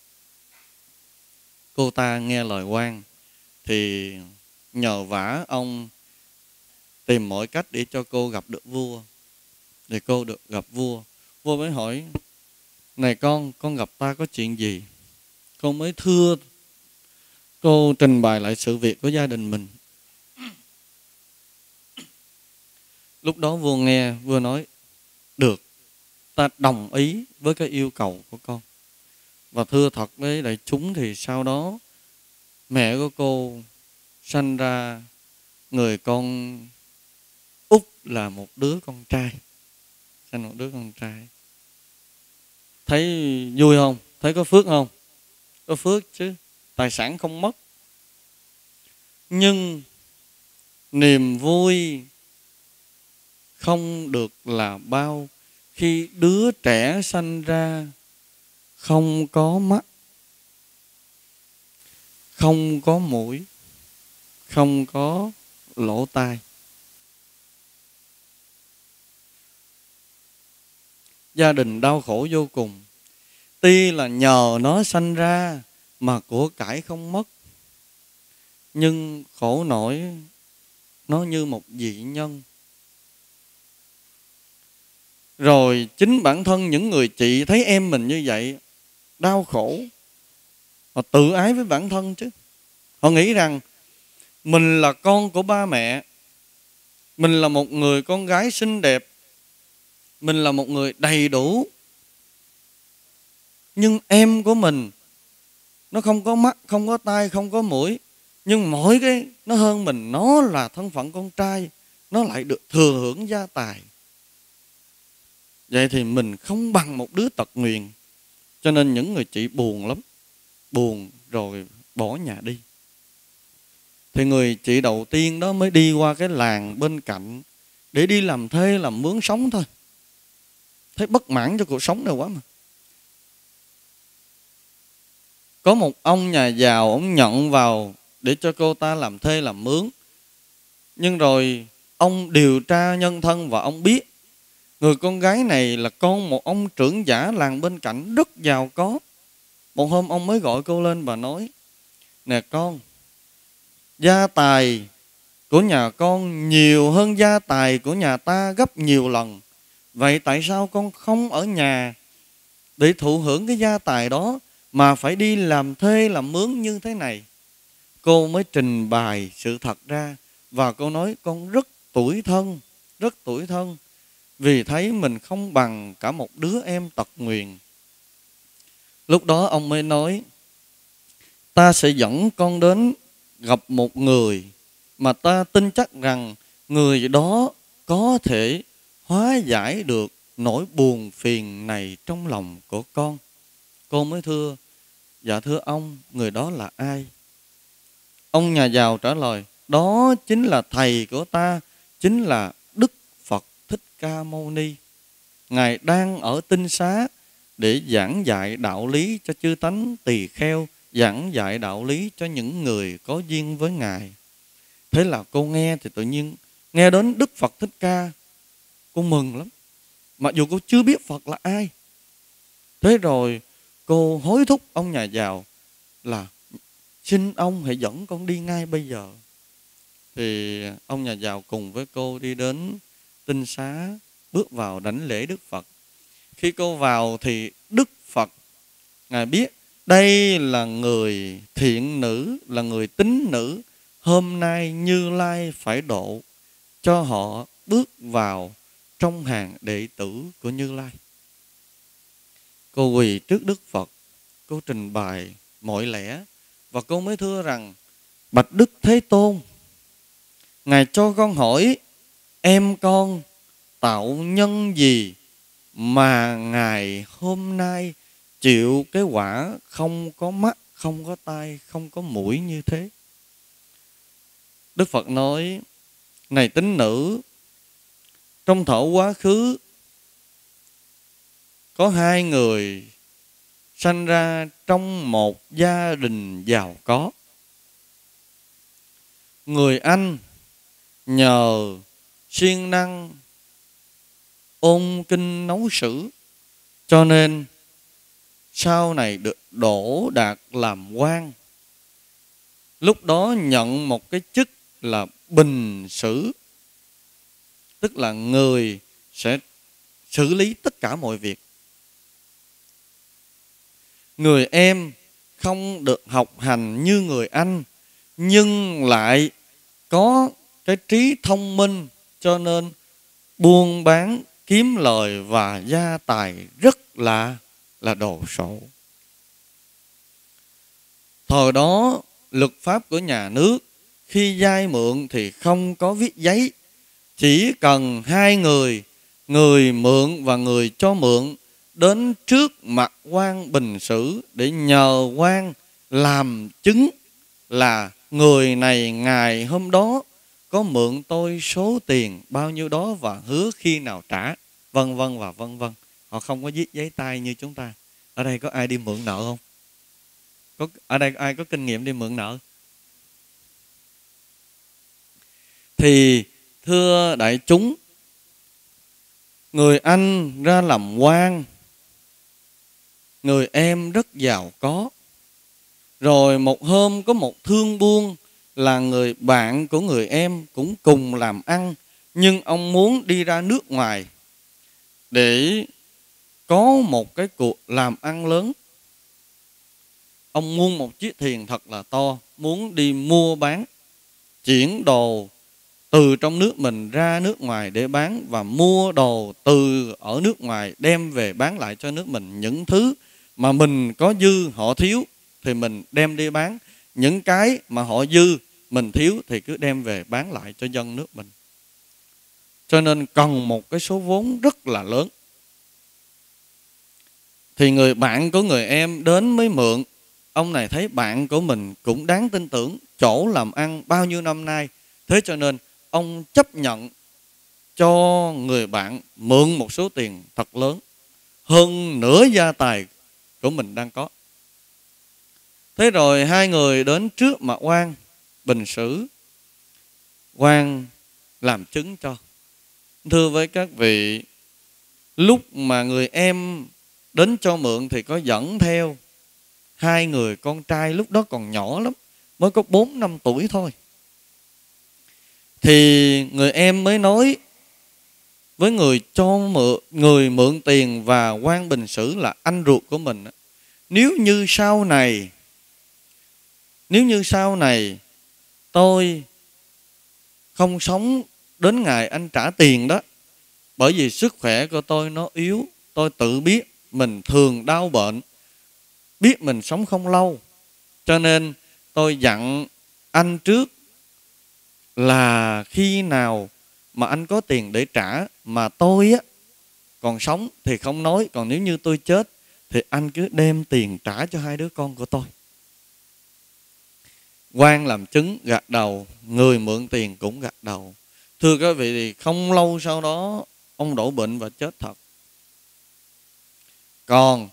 Cô ta nghe lời quan thì nhờ vả ông tìm mọi cách để cho cô gặp được vua. Thì cô được gặp vua. Vua mới hỏi Này con gặp ta có chuyện gì? Con mới thưa, cô trình bày lại sự việc của gia đình mình. Lúc đó vua nghe, vua nói, được, ta đồng ý với cái yêu cầu của con. Và thưa thật với đại chúng thì sau đó mẹ của cô sanh ra người con út là một đứa con trai. Sanh một đứa con trai. Thấy vui không? Thấy có phước không? Có phước chứ, tài sản không mất. Nhưng niềm vui không được là bao khi đứa trẻ sanh ra không có mắt, không có mũi, không có lỗ tai. Gia đình đau khổ vô cùng. Tuy là nhờ nó sanh ra mà của cải không mất, nhưng khổ nổi nó như một dị nhân. Rồi chính bản thân những người chị thấy em mình như vậy, đau khổ, họ tự ái với bản thân chứ. Họ nghĩ rằng mình là con của ba mẹ, mình là một người con gái xinh đẹp, mình là một người đầy đủ. Nhưng em của mình, nó không có mắt, không có tai, không có mũi. Nhưng mỗi cái nó hơn mình, nó là thân phận con trai, nó lại được thừa hưởng gia tài. Vậy thì mình không bằng một đứa tật nguyền. Cho nên những người chị buồn lắm. Buồn rồi bỏ nhà đi. Thì người chị đầu tiên đó mới đi qua cái làng bên cạnh để đi làm thuê, làm mướn sống thôi. Thấy bất mãn cho cuộc sống này quá mà. Có một ông nhà giàu, ông nhận vào để cho cô ta làm thuê, làm mướn. Nhưng rồi ông điều tra nhân thân và ông biết người con gái này là con một ông trưởng giả làng bên cạnh rất giàu có. Một hôm ông mới gọi cô lên và nói, nè con, gia tài của nhà con nhiều hơn gia tài của nhà ta gấp nhiều lần. Vậy tại sao con không ở nhà để thụ hưởng cái gia tài đó mà phải đi làm thuê, làm mướn như thế này? Cô mới trình bày sự thật ra và cô nói con rất tủi thân, rất tủi thân vì thấy mình không bằng cả một đứa em tật nguyền. Lúc đó ông mới nói, ta sẽ dẫn con đến gặp một người mà ta tin chắc rằng người đó có thể hóa giải được nỗi buồn phiền này trong lòng của con. Cô mới thưa, dạ thưa ông, người đó là ai? Ông nhà giàu trả lời, đó chính là thầy của ta, chính là Đức Phật Thích Ca Mâu Ni. Ngài đang ở tinh xá để giảng dạy đạo lý cho chư tánh tỳ kheo, giảng dạy đạo lý cho những người có duyên với Ngài. Thế là cô nghe thì tự nhiên nghe đến Đức Phật Thích Ca, cô mừng lắm, mặc dù cô chưa biết Phật là ai. Thế rồi cô hối thúc ông nhà giàu là xin ông hãy dẫn con đi ngay bây giờ. Thì ông nhà giàu cùng với cô đi đến tinh xá, bước vào đảnh lễ Đức Phật. Khi cô vào thì Đức Phật, Ngài biết đây là người thiện nữ, là người tín nữ, hôm nay Như Lai phải độ cho họ bước vào trong hàng đệ tử của Như Lai. Cô quỳ trước Đức Phật, cô trình bày mọi lẽ và cô mới thưa rằng, bạch Đức Thế Tôn, Ngài cho con hỏi em con tạo nhân gì mà Ngài hôm nay chịu cái quả không có mắt, không có tai, không có mũi như thế? Đức Phật nói, này tín nữ, trong thuở quá khứ có hai người sanh ra trong một gia đình giàu có. Người anh nhờ siêng năng ôn kinh nấu sử cho nên sau này được đỗ đạt làm quan. Lúc đó nhận một cái chức là bình sử, tức là người sẽ xử lý tất cả mọi việc. người em không được học hành như người anh, nhưng lại có cái trí thông minh, cho nên buôn bán kiếm lời và gia tài rất là đồ sộ. Thời đó luật pháp của nhà nước khi vay mượn thì không có viết giấy, chỉ cần hai người, người mượn và người cho mượn, đến trước mặt quan bình sử để nhờ quan làm chứng là người này ngày hôm đó có mượn tôi số tiền bao nhiêu đó và hứa khi nào trả, vân vân và vân vân. Họ không có viết giấy tay như chúng ta. Ở đây có ai đi mượn nợ không? Ở đây ai có kinh nghiệm đi mượn nợ? Thì thưa đại chúng, người anh ra làm quan, người em rất giàu có. Rồi một hôm có một thương buôn là người bạn của người em cũng cùng làm ăn, nhưng ông muốn đi ra nước ngoài để có một cái cuộc làm ăn lớn. Ông mua một chiếc thuyền thật là to, muốn đi mua bán, chuyển đồ từ trong nước mình ra nước ngoài để bán, và mua đồ từ ở nước ngoài đem về bán lại cho nước mình. Những thứ mà mình có dư họ thiếu thì mình đem đi bán, những cái mà họ dư mình thiếu thì cứ đem về bán lại cho dân nước mình. Cho nên cần một cái số vốn rất là lớn. Thì người bạn của người em đến mới mượn. Ông này thấy bạn của mình cũng đáng tin tưởng, chỗ làm ăn bao nhiêu năm nay, thế cho nên ông chấp nhận cho người bạn mượn một số tiền thật lớn, hơn nửa gia tài của mình đang có. Thế rồi hai người đến trước mặt quan bình sử, quan làm chứng cho. Thưa với các vị, lúc mà người em đến cho mượn thì có dẫn theo hai người con trai, lúc đó còn nhỏ lắm, mới có 4-5 tuổi thôi. Thì người em mới nói với người cho mượn, người mượn tiền và quan bình sử là anh ruột của mình, nếu như sau này tôi không sống đến ngày anh trả tiền đó, bởi vì sức khỏe của tôi nó yếu, tôi tự biết mình thường đau bệnh, biết mình sống không lâu, cho nên tôi dặn anh trước là khi nào mà anh có tiền để trả mà tôi á còn sống thì không nói, còn nếu như tôi chết thì anh cứ đem tiền trả cho hai đứa con của tôi. Quan làm chứng gật đầu, người mượn tiền cũng gật đầu. Thưa các vị, thì không lâu sau đó ông đổ bệnh và chết thật. Còn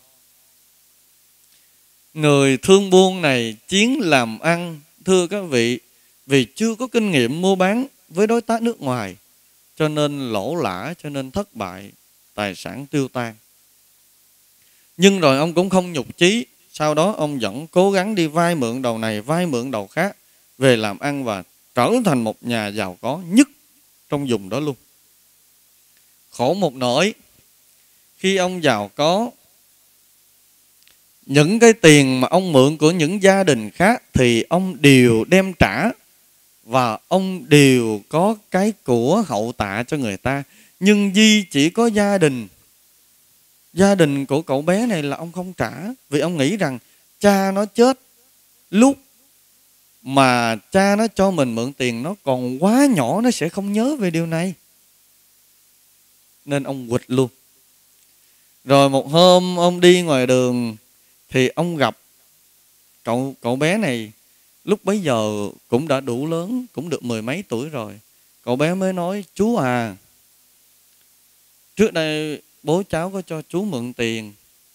người thương buôn này chiến làm ăn, thưa các vị, vì chưa có kinh nghiệm mua bán với đối tác nước ngoài, cho nên lỗ lã, cho nên thất bại, tài sản tiêu tan. Nhưng rồi ông cũng không nhục chí. Sau đó ông vẫn cố gắng đi vay mượn đầu này, vay mượn đầu khác về làm ăn và trở thành một nhà giàu có nhất trong vùng đó luôn. Khổ một nỗi, khi ông giàu có, những cái tiền mà ông mượn của những gia đình khác thì ông đều đem trả, và ông đều có cái của hậu tạ cho người ta. Nhưng duy chỉ có gia đình của cậu bé này là ông không trả, vì ông nghĩ rằng cha nó chết lúc mà cha nó cho mình mượn tiền nó còn quá nhỏ, nó sẽ không nhớ về điều này, nên ông quỵt luôn. Rồi một hôm ông đi ngoài đường thì ông gặp cậu bé này, lúc bấy giờ cũng đã đủ lớn, cũng được 10 mấy tuổi rồi. Cậu bé mới nói: chú à, trước đây bố cháu có cho chú mượn tiền,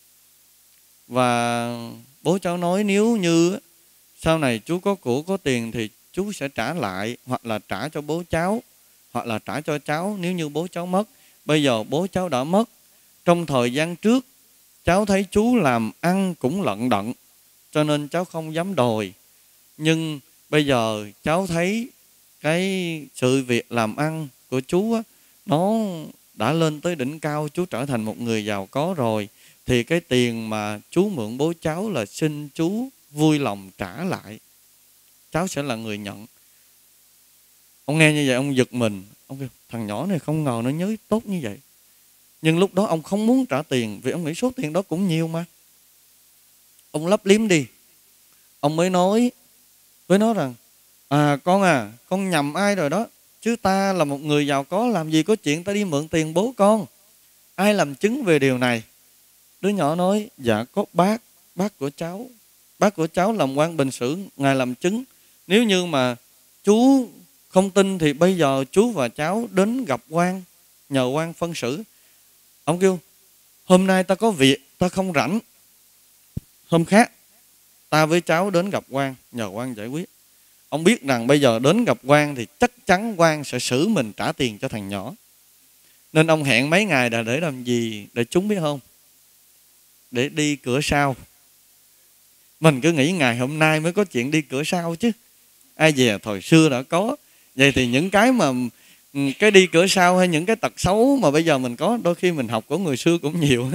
và bố cháu nói nếu như sau này chú có tiền thì chú sẽ trả lại, hoặc là trả cho bố cháu, hoặc là trả cho cháu nếu như bố cháu mất. Bây giờ bố cháu đã mất. Trong thời gian trước cháu thấy chú làm ăn cũng lận đận, cho nên cháu không dám đòi. Nhưng bây giờ cháu thấy cái sự việc làm ăn của chú á, nó đã lên tới đỉnh cao, chú trở thành một người giàu có rồi, thì cái tiền mà chú mượn bố cháu là xin chú vui lòng trả lại. Cháu sẽ là người nhận. Ông nghe như vậy ông giật mình. Ông kêu thằng nhỏ này không ngờ nó nhớ tốt như vậy. Nhưng lúc đó ông không muốn trả tiền, vì ông nghĩ số tiền đó cũng nhiều mà. Ông lấp liếm đi. Ông mới nói với nó rằng: con nhầm ai rồi đó. Chứ ta là một người giàu có, làm gì có chuyện ta đi mượn tiền bố con. Ai làm chứng về điều này? Đứa nhỏ nói: dạ có bác của cháu. Bác của cháu làm quan bình sử, ngài làm chứng. Nếu như mà chú không tin thì bây giờ chú và cháu đến gặp quan, nhờ quan phân xử. Ông kêu: hôm nay ta có việc, ta không rảnh, hôm khác ta với cháu đến gặp quan, nhờ quan giải quyết. Ông biết rằng bây giờ đến gặp quan thì chắc chắn quan sẽ xử mình trả tiền cho thằng nhỏ. Nên ông hẹn mấy ngày là để làm gì? Để chúng biết không? Để đi cửa sau. Mình cứ nghĩ ngày hôm nay mới có chuyện đi cửa sau chứ. Ai dè thời xưa đã có. Vậy thì những cái mà cái đi cửa sau hay những cái tật xấu mà bây giờ mình có, đôi khi mình học của người xưa cũng nhiều.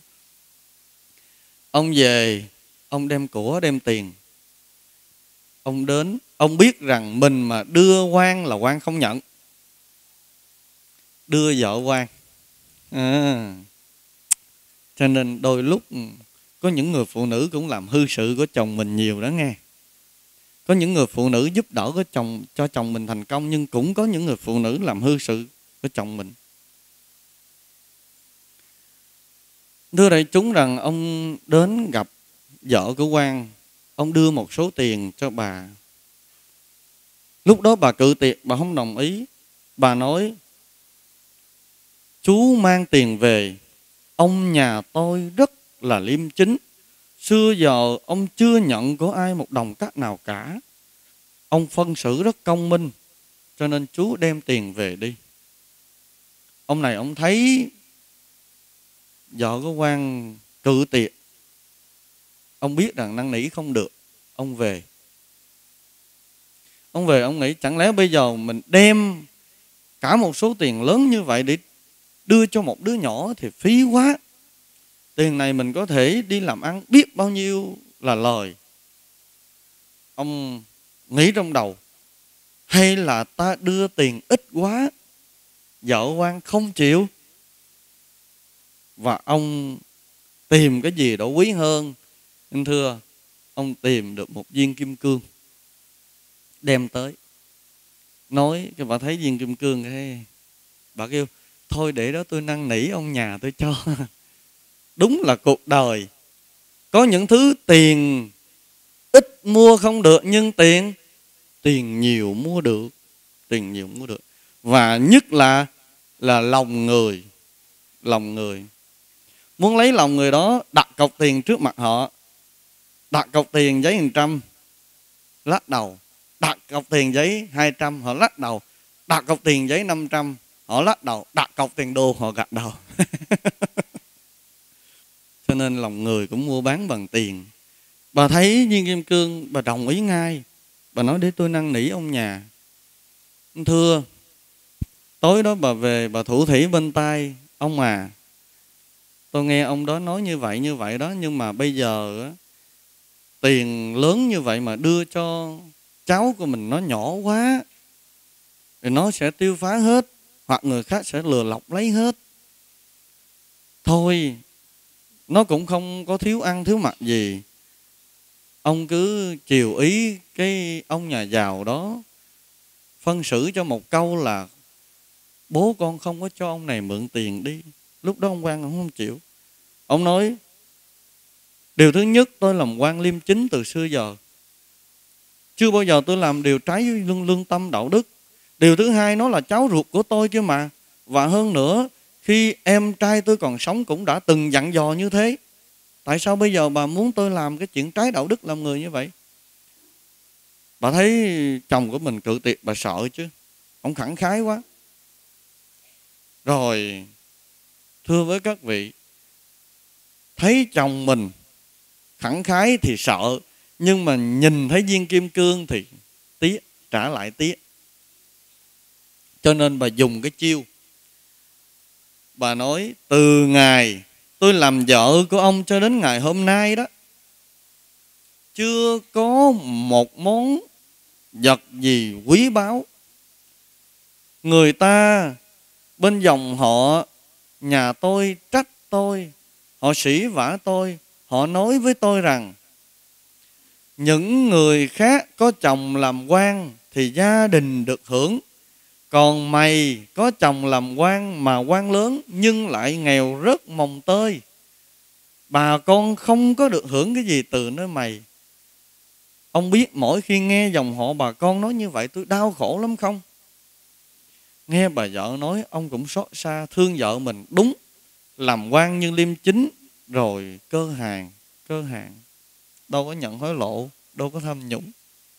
Ông về, ông đem của đem tiền. Ông đến, ông biết rằng mình mà đưa quan là quan không nhận. Đưa vợ quan. Cho nên đôi lúc có những người phụ nữ cũng làm hư sự của chồng mình nhiều đó nghe. Có những người phụ nữ giúp đỡ cho chồng mình thành công, nhưng cũng có những người phụ nữ làm hư sự của chồng mình. Thưa đại chúng rằng ông đến gặp vợ của quan, ông đưa một số tiền cho bà. Lúc đó bà cự tuyệt, bà không đồng ý. Bà nói: chú mang tiền về, ông nhà tôi rất là liêm chính. Xưa giờ ông chưa nhận của ai một đồng cát nào cả. Ông phân xử rất công minh, cho nên chú đem tiền về đi. Ông này ông thấy vợ của quan cự tuyệt, ông biết rằng năn nỉ không được. Ông về, ông nghĩ chẳng lẽ bây giờ mình đem cả một số tiền lớn như vậy để đưa cho một đứa nhỏ thì phí quá. Tiền này mình có thể đi làm ăn biết bao nhiêu là lời. Ông nghĩ trong đầu: hay là ta đưa tiền ít quá, vợ quan không chịu. Và ông tìm cái gì đó quý hơn. Nên thưa, ông tìm được một viên kim cương, đem tới. Nói, cái bà thấy viên kim cương, cái bà kêu: thôi để đó tôi năn nỉ ông nhà tôi cho. Đúng là cuộc đời có những thứ tiền ít mua không được, nhưng tiền nhiều mua được. Tiền nhiều mua được. Và nhất là lòng người. Lòng người. Muốn lấy lòng người đó, đặt cọc tiền trước mặt họ. Đặt cọc tiền giấy 100, lắc đầu. Đặt cọc tiền giấy 200, họ lắc đầu. Đặt cọc tiền giấy 500, họ lắc đầu. Đặt cọc tiền đô, họ gật đầu. Cho nên lòng người cũng mua bán bằng tiền. Bà thấy viên kim cương, bà đồng ý ngay. Bà nói: để tôi năn nỉ ông nhà. Thưa, tối đó bà về, bà thủ thỉ bên tai: ông à, tôi nghe ông đó nói như vậy đó, nhưng mà bây giờ tiền lớn như vậy mà đưa cho cháu của mình nó nhỏ quá, thì nó sẽ tiêu phá hết, hoặc người khác sẽ lừa lọc lấy hết. Thôi, nó cũng không có thiếu ăn thiếu mặc gì. Ông cứ chiều ý cái ông nhà giàu đó, phân xử cho một câu là bố con không có cho ông này mượn tiền đi. Lúc đó ông quan ông không chịu. Ông nói: điều thứ nhất, tôi làm quan liêm chính từ xưa giờ, chưa bao giờ tôi làm điều trái với lương tâm đạo đức. Điều thứ hai, nó là cháu ruột của tôi chứ mà. Và hơn nữa, khi em trai tôi còn sống cũng đã từng dặn dò như thế. Tại sao bây giờ bà muốn tôi làm cái chuyện trái đạo đức làm người như vậy? Bà thấy chồng của mình cự tuyệt, bà sợ chứ. Ông khẳng khái quá. Rồi, thưa với các vị, thấy chồng mình khẳng khái thì sợ, nhưng mà nhìn thấy viên kim cương thì tiếc, trả lại tiếc. Cho nên bà dùng cái chiêu. Bà nói: từ ngày Tôi làm vợ của ông cho đến ngày hôm nay đó, chưa có một món vật gì quý báu. Người ta bên dòng họ nhà tôi trách tôi, họ sỉ vả tôi, họ nói với tôi rằng những người khác có chồng làm quan thì gia đình được hưởng, còn mày có chồng làm quan mà quan lớn nhưng lại nghèo rớt mồng tơi. Bà con không có được hưởng cái gì từ nơi mày. Ông biết mỗi khi nghe dòng họ bà con nói như vậy tôi đau khổ lắm không? Nghe bà vợ nói ông cũng xót xa, thương vợ mình. Đúng, làm quan như liêm chính rồi cơ hàng, đâu có nhận hối lộ, đâu có tham nhũng,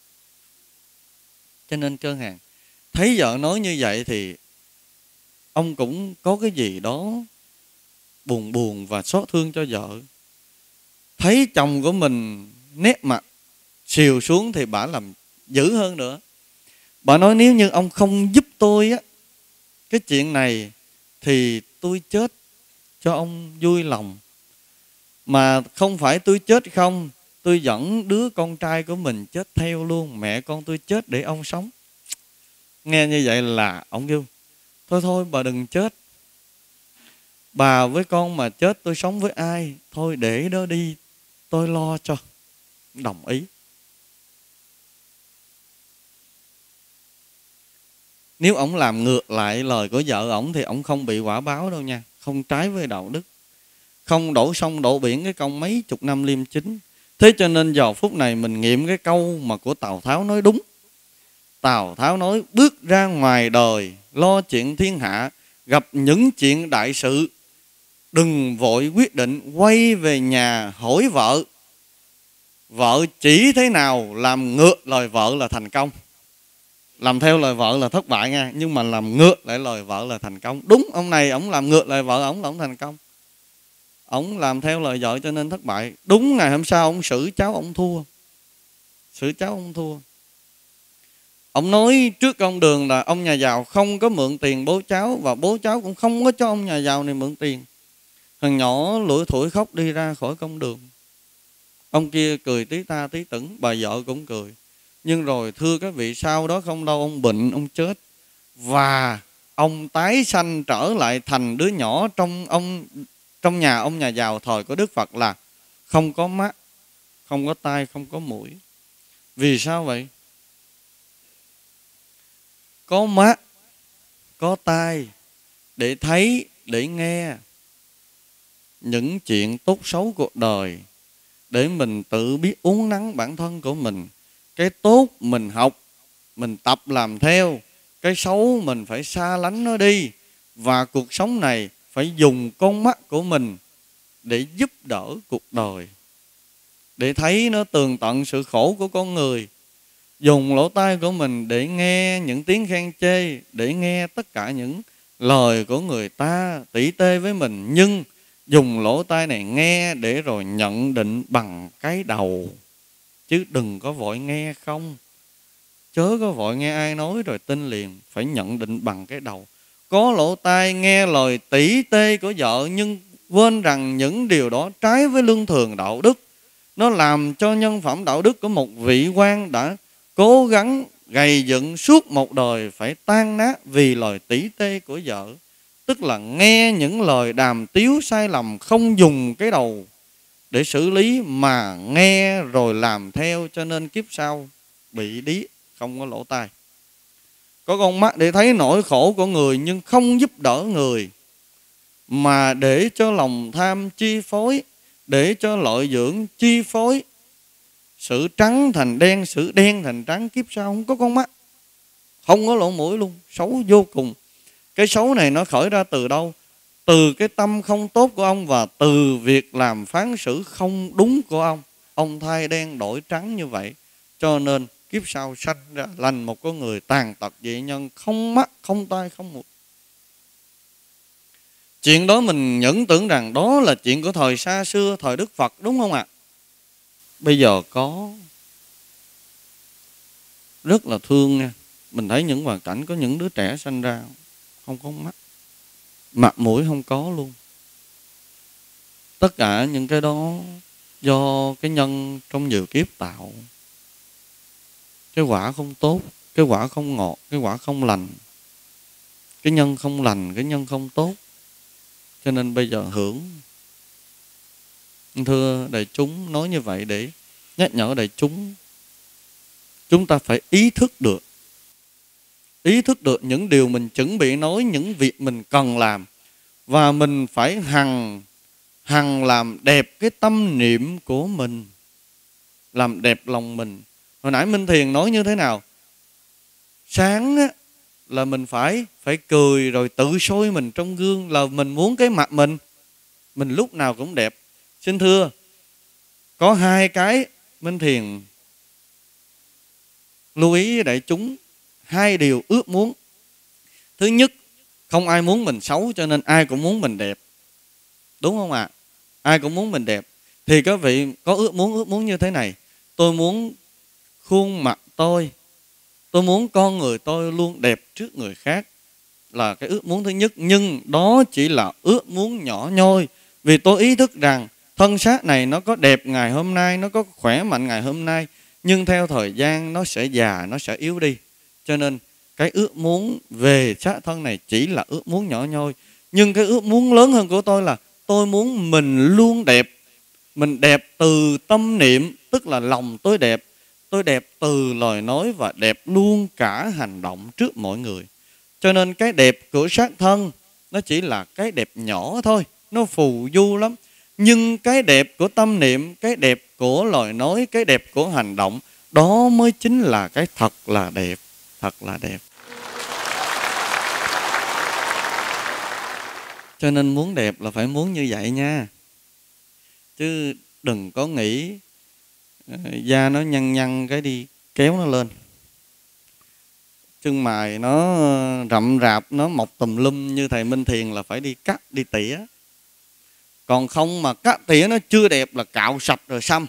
cho nên cơ hàng. Thấy vợ nói như vậy thì ông cũng có cái gì đó buồn và xót thương cho vợ. Thấy chồng của mình nét mặt xìu xuống thì bà làm dữ hơn nữa. Bà nói nếu như ông không giúp tôi á cái chuyện này thì tôi chết cho ông vui lòng. Mà không phải tôi chết không, tôi dẫn đứa con trai của mình chết theo luôn. Mẹ con tôi chết để ông sống. Nghe như vậy là ông kêu thôi bà đừng chết. Bà với con mà chết tôi sống với ai? Thôi để đó đi, tôi lo cho. Đồng ý. Nếu ổng làm ngược lại lời của vợ ổng thì ổng không bị quả báo đâu nha. Không trái với đạo đức, không đổ sông đổ biển cái công mấy chục năm liêm chính. Thế cho nên giờ phút này mình nghiệm cái câu mà của Tào Tháo nói đúng. Tào Tháo nói bước ra ngoài đời lo chuyện thiên hạ, gặp những chuyện đại sự đừng vội quyết định, quay về nhà hỏi vợ. Vợ chỉ thế nào làm ngược lời vợ là thành công. Làm theo lời vợ là thất bại nha, nhưng mà làm ngược lại lời vợ là thành công. Đúng, ông này ổng làm ngược lời vợ ổng là ổng thành công. Ổng làm theo lời vợ cho nên thất bại. Đúng, ngày hôm sau ổng xử cháu ổng thua. Xử cháu ổng thua. Ông nói trước công đường là ông nhà giàu không có mượn tiền bố cháu, và bố cháu cũng không có cho ông nhà giàu này mượn tiền. Thằng nhỏ lủi thủi khóc đi ra khỏi công đường. Ông kia cười tí ta tí tửng, bà vợ cũng cười. Nhưng rồi thưa các vị, sau đó không đâu ông bệnh, ông chết. Và ông tái sanh trở lại thành đứa nhỏ trong nhà ông nhà giàu thời của Đức Phật, là không có mắt, không có tai, không có mũi. Vì sao vậy? Có mắt, có tai để thấy, để nghe những chuyện tốt xấu cuộc đời, để mình tự biết uốn nắn bản thân của mình. Cái tốt mình học, mình tập làm theo. Cái xấu mình phải xa lánh nó đi. Và cuộc sống này phải dùng con mắt của mình để giúp đỡ cuộc đời, để thấy nó tường tận sự khổ của con người. Dùng lỗ tai của mình để nghe những tiếng khen chê, để nghe tất cả những lời của người ta tỉ tê với mình. Nhưng dùng lỗ tai này nghe để rồi nhận định bằng cái đầu, chứ đừng có vội nghe không. Chớ có vội nghe ai nói rồi tin liền. Phải nhận định bằng cái đầu. Có lỗ tai nghe lời tỉ tê của vợ, nhưng quên rằng những điều đó trái với lương thường đạo đức. Nó làm cho nhân phẩm đạo đức của một vị quan đã cố gắng gầy dựng suốt một đời phải tan nát vì lời tỉ tê của vợ. Tức là nghe những lời đàm tiếu sai lầm, không dùng cái đầu để xử lý mà nghe rồi làm theo, cho nên kiếp sau bị điếc, không có lỗ tai. Có con mắt để thấy nỗi khổ của người nhưng không giúp đỡ người, mà để cho lòng tham chi phối, để cho lợi dưỡng chi phối, sự trắng thành đen, sự đen thành trắng. Kiếp sau không có con mắt, không có lỗ mũi luôn, xấu vô cùng. Cái xấu này nó khởi ra từ đâu? Từ cái tâm không tốt của ông, và từ việc làm phán xử không đúng của ông. Ông thay đen đổi trắng như vậy, cho nên kiếp sau sanh ra lành một con người tàn tật dị nhân, không mắt, không tai, không mũi. Chuyện đó mình nhẫn tưởng rằng đó là chuyện của thời xa xưa, thời Đức Phật, đúng không ạ? Bây giờ có rất là thương nha. Mình thấy những hoàn cảnh có những đứa trẻ sanh ra không có mắt, mặt mũi không có luôn. Tất cả những cái đó do cái nhân trong nhiều kiếp tạo. Cái quả không tốt, cái quả không ngọt, cái quả không lành. Cái nhân không lành, cái nhân không tốt, cho nên bây giờ hưởng. Thưa đại chúng, nói như vậy để nhắc nhở đại chúng. Chúng ta phải ý thức được những điều mình chuẩn bị nói, những việc mình cần làm. Và mình phải hằng làm đẹp cái tâm niệm của mình, làm đẹp lòng mình. Hồi nãy Minh Thiền nói như thế nào? Sáng á, là mình phải cười rồi tự soi mình trong gương, là mình muốn cái mặt mình lúc nào cũng đẹp. Xin thưa, có hai cái Minh Thiền lưu ý với đại chúng, hai điều ước muốn. Thứ nhất, không ai muốn mình xấu, cho nên ai cũng muốn mình đẹp. Đúng không ạ? Ai cũng muốn mình đẹp. Thì các vị có ước muốn như thế này: tôi muốn khuôn mặt tôi muốn con người tôi luôn đẹp trước người khác, là cái ước muốn thứ nhất. Nhưng đó chỉ là ước muốn nhỏ nhoi. Vì tôi ý thức rằng thân xác này nó có đẹp ngày hôm nay, nó có khỏe mạnh ngày hôm nay, nhưng theo thời gian nó sẽ già, nó sẽ yếu đi. Cho nên cái ước muốn về xác thân này chỉ là ước muốn nhỏ nhoi. Nhưng cái ước muốn lớn hơn của tôi là tôi muốn mình luôn đẹp. Mình đẹp từ tâm niệm, tức là lòng tôi đẹp. Tôi đẹp từ lời nói và đẹp luôn cả hành động trước mọi người. Cho nên cái đẹp của xác thân nó chỉ là cái đẹp nhỏ thôi, nó phù du lắm. Nhưng cái đẹp của tâm niệm, cái đẹp của lời nói, cái đẹp của hành động, đó mới chính là cái thật là đẹp. Thật là đẹp. Cho nên muốn đẹp là phải muốn như vậy nha. Chứ đừng có nghĩ da nó nhăn cái đi kéo nó lên, chân mày nó rậm rạp, nó mọc tùm lum như thầy Minh Thiền là phải đi cắt, đi tỉa. Còn không mà cắt tỉa nó chưa đẹp là cạo sạch rồi xăm.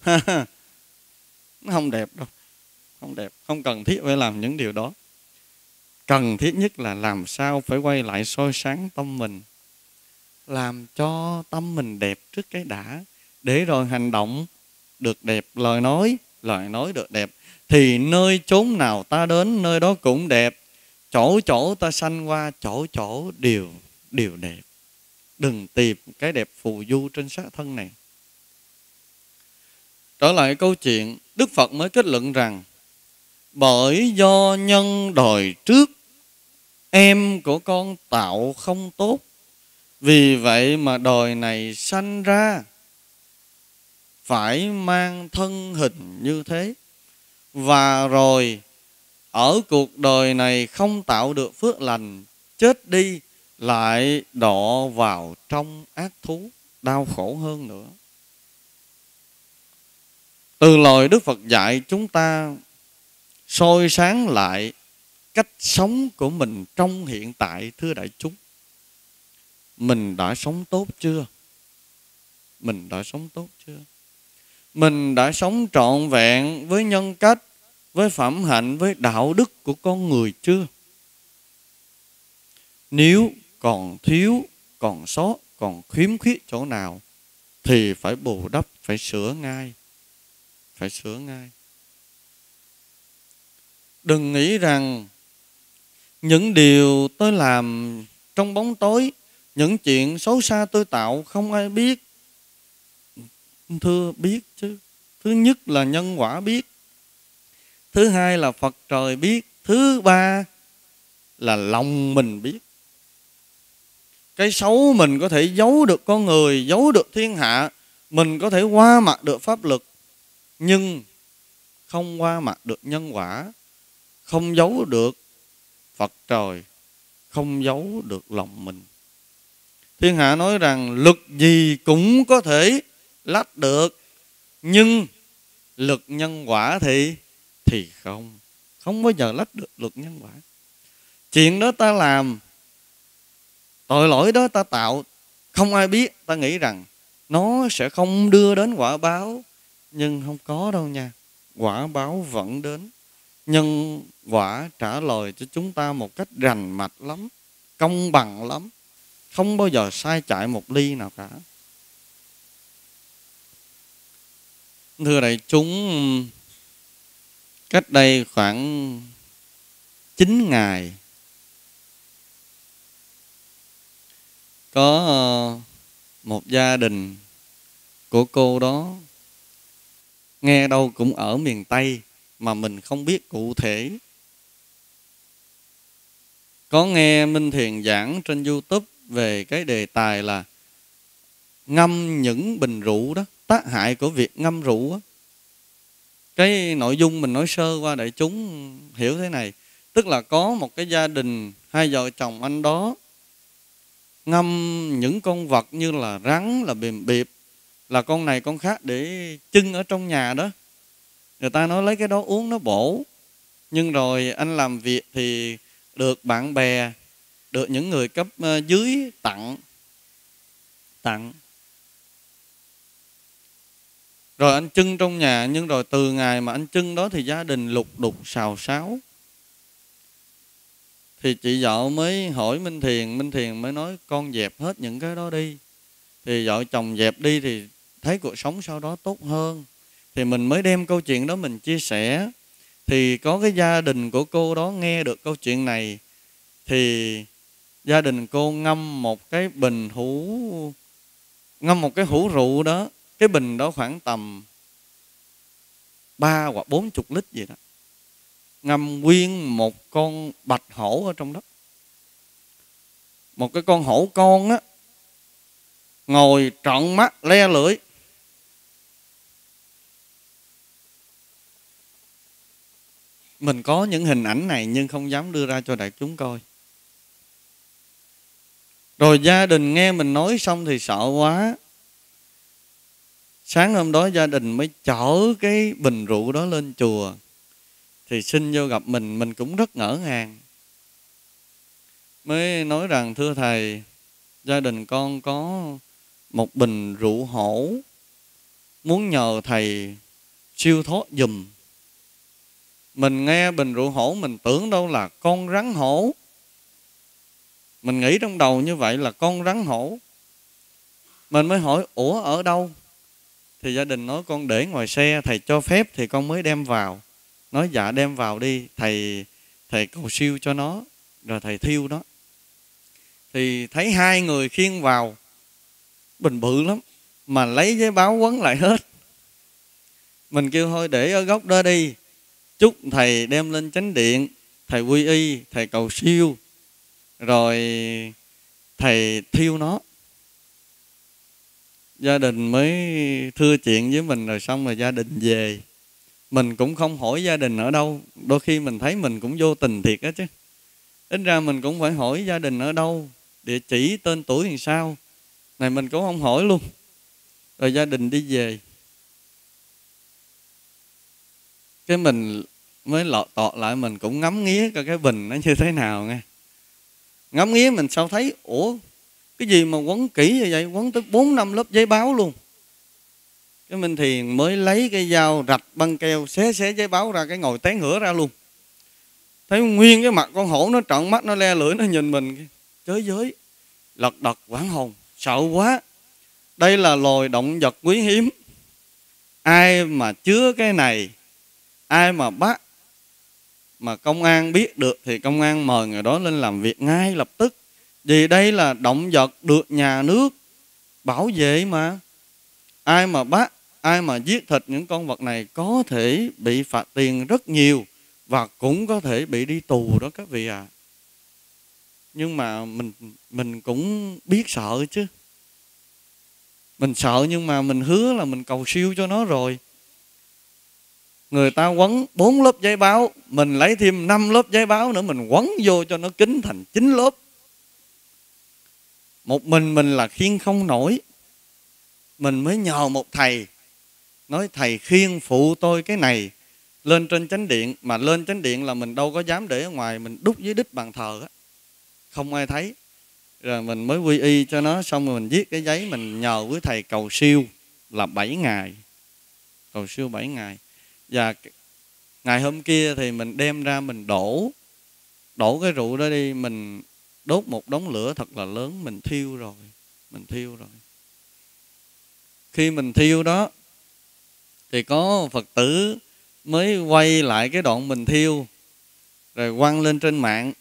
Nó không đẹp đâu. Không đẹp, không cần thiết phải làm những điều đó. Cần thiết nhất là làm sao phải quay lại soi sáng tâm mình, làm cho tâm mình đẹp trước cái đã, để rồi hành động được đẹp, lời nói được đẹp. Thì nơi chốn nào ta đến, nơi đó cũng đẹp. Chỗ chỗ ta sanh qua, chỗ chỗ đều đẹp. Đừng tìm cái đẹp phù du trên xác thân này. Trở lại câu chuyện, Đức Phật mới kết luận rằng bởi do nhân đời trước em của con tạo không tốt, vì vậy mà đời này sanh ra phải mang thân hình như thế. Và rồi ở cuộc đời này không tạo được phước lành, chết đi lại đọa vào trong ác thú, đau khổ hơn nữa. Từ lời Đức Phật dạy chúng ta soi sáng lại cách sống của mình trong hiện tại. Thưa đại chúng, mình đã sống tốt chưa? Mình đã sống tốt chưa? Mình đã sống trọn vẹn với nhân cách, với phẩm hạnh, với đạo đức của con người chưa? Nếu còn thiếu, còn sót, còn khiếm khuyết chỗ nào thì phải bù đắp, phải sửa ngay. Phải sửa ngay. Đừng nghĩ rằng những điều tôi làm trong bóng tối, những chuyện xấu xa tôi tạo không ai biết. Thưa, biết chứ. Thứ nhất là nhân quả biết. Thứ hai là Phật trời biết. Thứ ba là lòng mình biết. Cái xấu mình có thể giấu được con người, giấu được thiên hạ, mình có thể qua mặt được pháp lực, nhưng không qua mặt được nhân quả, không giấu được Phật trời, không giấu được lòng mình. Thiên hạ nói rằng lực gì cũng có thể lách được, nhưng lực nhân quả thì không bao giờ lách được lực nhân quả. Chuyện đó ta làm, tội lỗi đó ta tạo, không ai biết. Ta nghĩ rằng nó sẽ không đưa đến quả báo, nhưng không có đâu nha. Quả báo vẫn đến. Nhân quả trả lời cho chúng ta một cách rành mạch lắm, công bằng lắm, không bao giờ sai chạy một ly nào cả. Thưa đại chúng, cách đây khoảng 9 ngày có một gia đình của cô đó, nghe đâu cũng ở miền Tây mà mình không biết cụ thể. Có nghe Minh Thiền giảng trên YouTube về cái đề tài là ngâm những bình rượu đó, tác hại của việc ngâm rượu đó. Cái nội dung mình nói sơ qua đại chúng hiểu thế này. Tức là có một cái gia đình, hai vợ chồng anh đó ngâm những con vật như là rắn, là bìm biệp, là con này con khác để chưng ở trong nhà đó. Người ta nói lấy cái đó uống nó bổ. Nhưng rồi anh làm việc thì được bạn bè, được những người cấp dưới tặng. Rồi anh chưng trong nhà, nhưng rồi từ ngày mà anh chưng đó thì gia đình lục đục xào xáo. Thì chị vợ mới hỏi Minh Thiền mới nói con dẹp hết những cái đó đi. Thì vợ chồng dẹp đi thì thấy cuộc sống sau đó tốt hơn. Thì mình mới đem câu chuyện đó mình chia sẻ. Thì có cái gia đình của cô đó nghe được câu chuyện này, thì gia đình cô ngâm một cái hũ rượu đó. Cái bình đó khoảng tầm 3 hoặc 40 lít gì đó, ngâm nguyên một con bạch hổ ở trong đó. Một cái con hổ con á, ngồi trợn mắt le lưỡi. Mình có những hình ảnh này nhưng không dám đưa ra cho đại chúng coi. Rồi gia đình nghe mình nói xong thì sợ quá. Sáng hôm đó gia đình mới chở cái bình rượu đó lên chùa. Thì xin vô gặp mình cũng rất ngỡ ngàng. Mới nói rằng thưa thầy, gia đình con có một bình rượu hổ, muốn nhờ thầy siêu thoát giùm. Mình nghe bình rượu hổ mình tưởng đâu là con rắn hổ. Mình nghĩ trong đầu như vậy là con rắn hổ. Mình mới hỏi ủa ở đâu? Thì gia đình nói con để ngoài xe, thầy cho phép thì con mới đem vào. Nói dạ đem vào đi, thầy cầu siêu cho nó, rồi thầy thiêu nó. Thì thấy hai người khiêng vào, bình bự lắm, mà lấy giấy báo quấn lại hết. Mình kêu thôi để ở góc đó đi, chúc thầy đem lên chánh điện, thầy quy y, thầy cầu siêu, rồi thầy thiêu nó. Gia đình mới thưa chuyện với mình rồi xong rồi gia đình về. Mình cũng không hỏi gia đình ở đâu. Đôi khi mình thấy mình cũng vô tình thiệt á chứ. Ít ra mình cũng phải hỏi gia đình ở đâu, địa chỉ, tên tuổi làm sao. Này mình cũng không hỏi luôn. Rồi gia đình đi về. Cái mình mới tọt lại, mình cũng ngắm nghía coi cái bình nó như thế nào nghe. Ngắm nghía mình sao thấy ủa cái gì mà quấn kỹ như vậy, quấn tới 4-5 lớp giấy báo luôn. Cái Minh Thiền mới lấy cái dao rạch băng keo xé giấy báo ra, cái ngồi té ngửa ra luôn. Thấy nguyên cái mặt con hổ nó trợn mắt, nó le lưỡi, nó nhìn mình chới giới, lật đật hoảng hồn, sợ quá. Đây là loài động vật quý hiếm, ai mà chứa cái này, ai mà bắt mà công an biết được thì công an mời người đó lên làm việc ngay lập tức. Vì đây là động vật được nhà nước bảo vệ mà. Ai mà bắt, ai mà giết thịt những con vật này có thể bị phạt tiền rất nhiều và cũng có thể bị đi tù đó các vị ạ. Nhưng mà mình cũng biết sợ chứ. Mình sợ nhưng mà mình hứa là mình cầu siêu cho nó rồi. Người ta quấn 4 lớp giấy báo, mình lấy thêm 5 lớp giấy báo nữa, mình quấn vô cho nó kín thành 9 lớp. Một mình là khiêng không nổi. Mình mới nhờ một thầy, nói thầy khiêng phụ tôi cái này lên trên chánh điện. Mà lên chánh điện là mình đâu có dám để ở ngoài, mình đút dưới đít bàn thờ á, không ai thấy. Rồi mình mới quy y cho nó, xong rồi mình viết cái giấy, mình nhờ với thầy cầu siêu là 7 ngày. Cầu siêu 7 ngày. Và ngày hôm kia thì mình đem ra mình đổ cái rượu đó đi, mình đốt một đống lửa thật là lớn, mình thiêu rồi. Khi mình thiêu đó Thì có Phật tử mới quay lại cái đoạn mình thiêu rồi quăng lên trên mạng.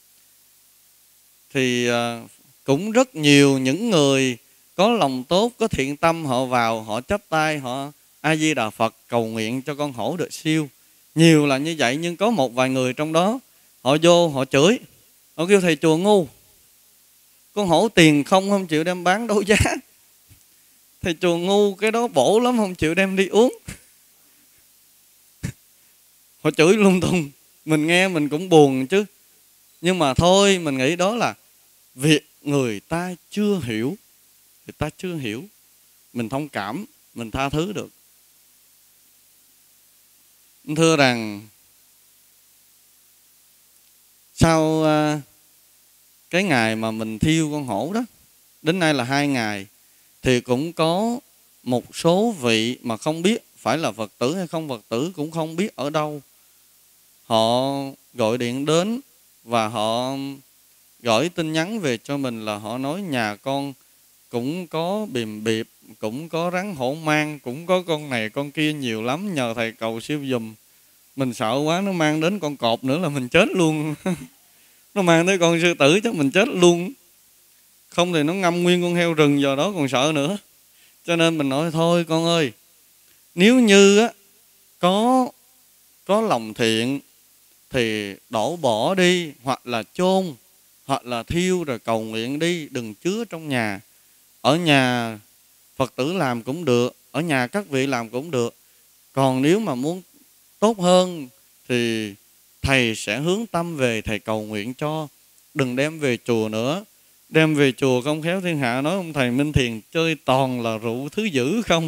Thì cũng rất nhiều những người có lòng tốt, có thiện tâm, họ vào, họ chắp tay, họ A Di Đà Phật cầu nguyện cho con hổ được siêu. Nhiều là như vậy, nhưng có một vài người trong đó họ vô họ chửi, họ kêu thầy chùa ngu, con hổ tiền không chịu đem bán đấu giá, thầy chùa ngu cái đó bổ lắm không chịu đem đi uống. Họ chửi lung tung, mình nghe mình cũng buồn chứ. Nhưng mà thôi, mình nghĩ đó là việc người ta chưa hiểu. Người ta chưa hiểu, mình thông cảm, mình tha thứ được. Thưa rằng sau cái ngày mà mình thiêu con hổ đó, đến nay là 2 ngày, thì cũng có một số vị mà không biết phải là Phật tử hay không Phật tử, cũng không biết ở đâu, họ gọi điện đến và họ gửi tin nhắn về cho mình là họ nói nhà con cũng có bìm biệp, cũng có rắn hổ mang, cũng có con này con kia nhiều lắm, nhờ thầy cầu siêu giùm. Mình sợ quá, nó mang đến con cọp nữa là mình chết luôn. Nó mang tới con sư tử chắc mình chết luôn. Không thì nó ngâm nguyên con heo rừng vào đó còn sợ nữa. Cho nên mình nói thôi con ơi, nếu như á có lòng thiện thì đổ bỏ đi, hoặc là chôn, hoặc là thiêu rồi cầu nguyện đi, đừng chứa trong nhà. Ở nhà Phật tử làm cũng được, ở nhà các vị làm cũng được. Còn nếu mà muốn tốt hơn thì thầy sẽ hướng tâm về, thầy cầu nguyện cho. Đừng đem về chùa nữa. Đem về chùa không khéo thiên hạ nói ông thầy Minh Thiền chơi toàn là rượu thứ dữ không.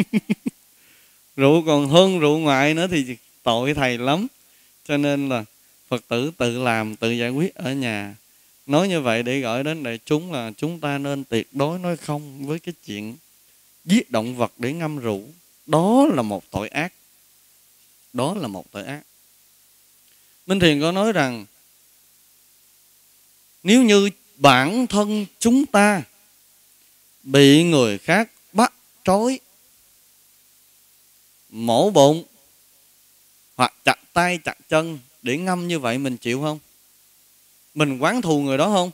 Rượu còn hơn rượu ngoại nữa thì tội thầy lắm. Cho nên là Phật tử tự làm, tự giải quyết ở nhà. Nói như vậy để gọi đến đại chúng là chúng ta nên tuyệt đối nói không với cái chuyện giết động vật để ngâm rượu. Đó là một tội ác. Đó là một tội ác. Minh Thiền có nói rằng nếu như bản thân chúng ta bị người khác bắt trói, mổ bụng hoặc chặt tay chặt chân để ngâm như vậy, mình chịu không? Mình oán thù người đó không?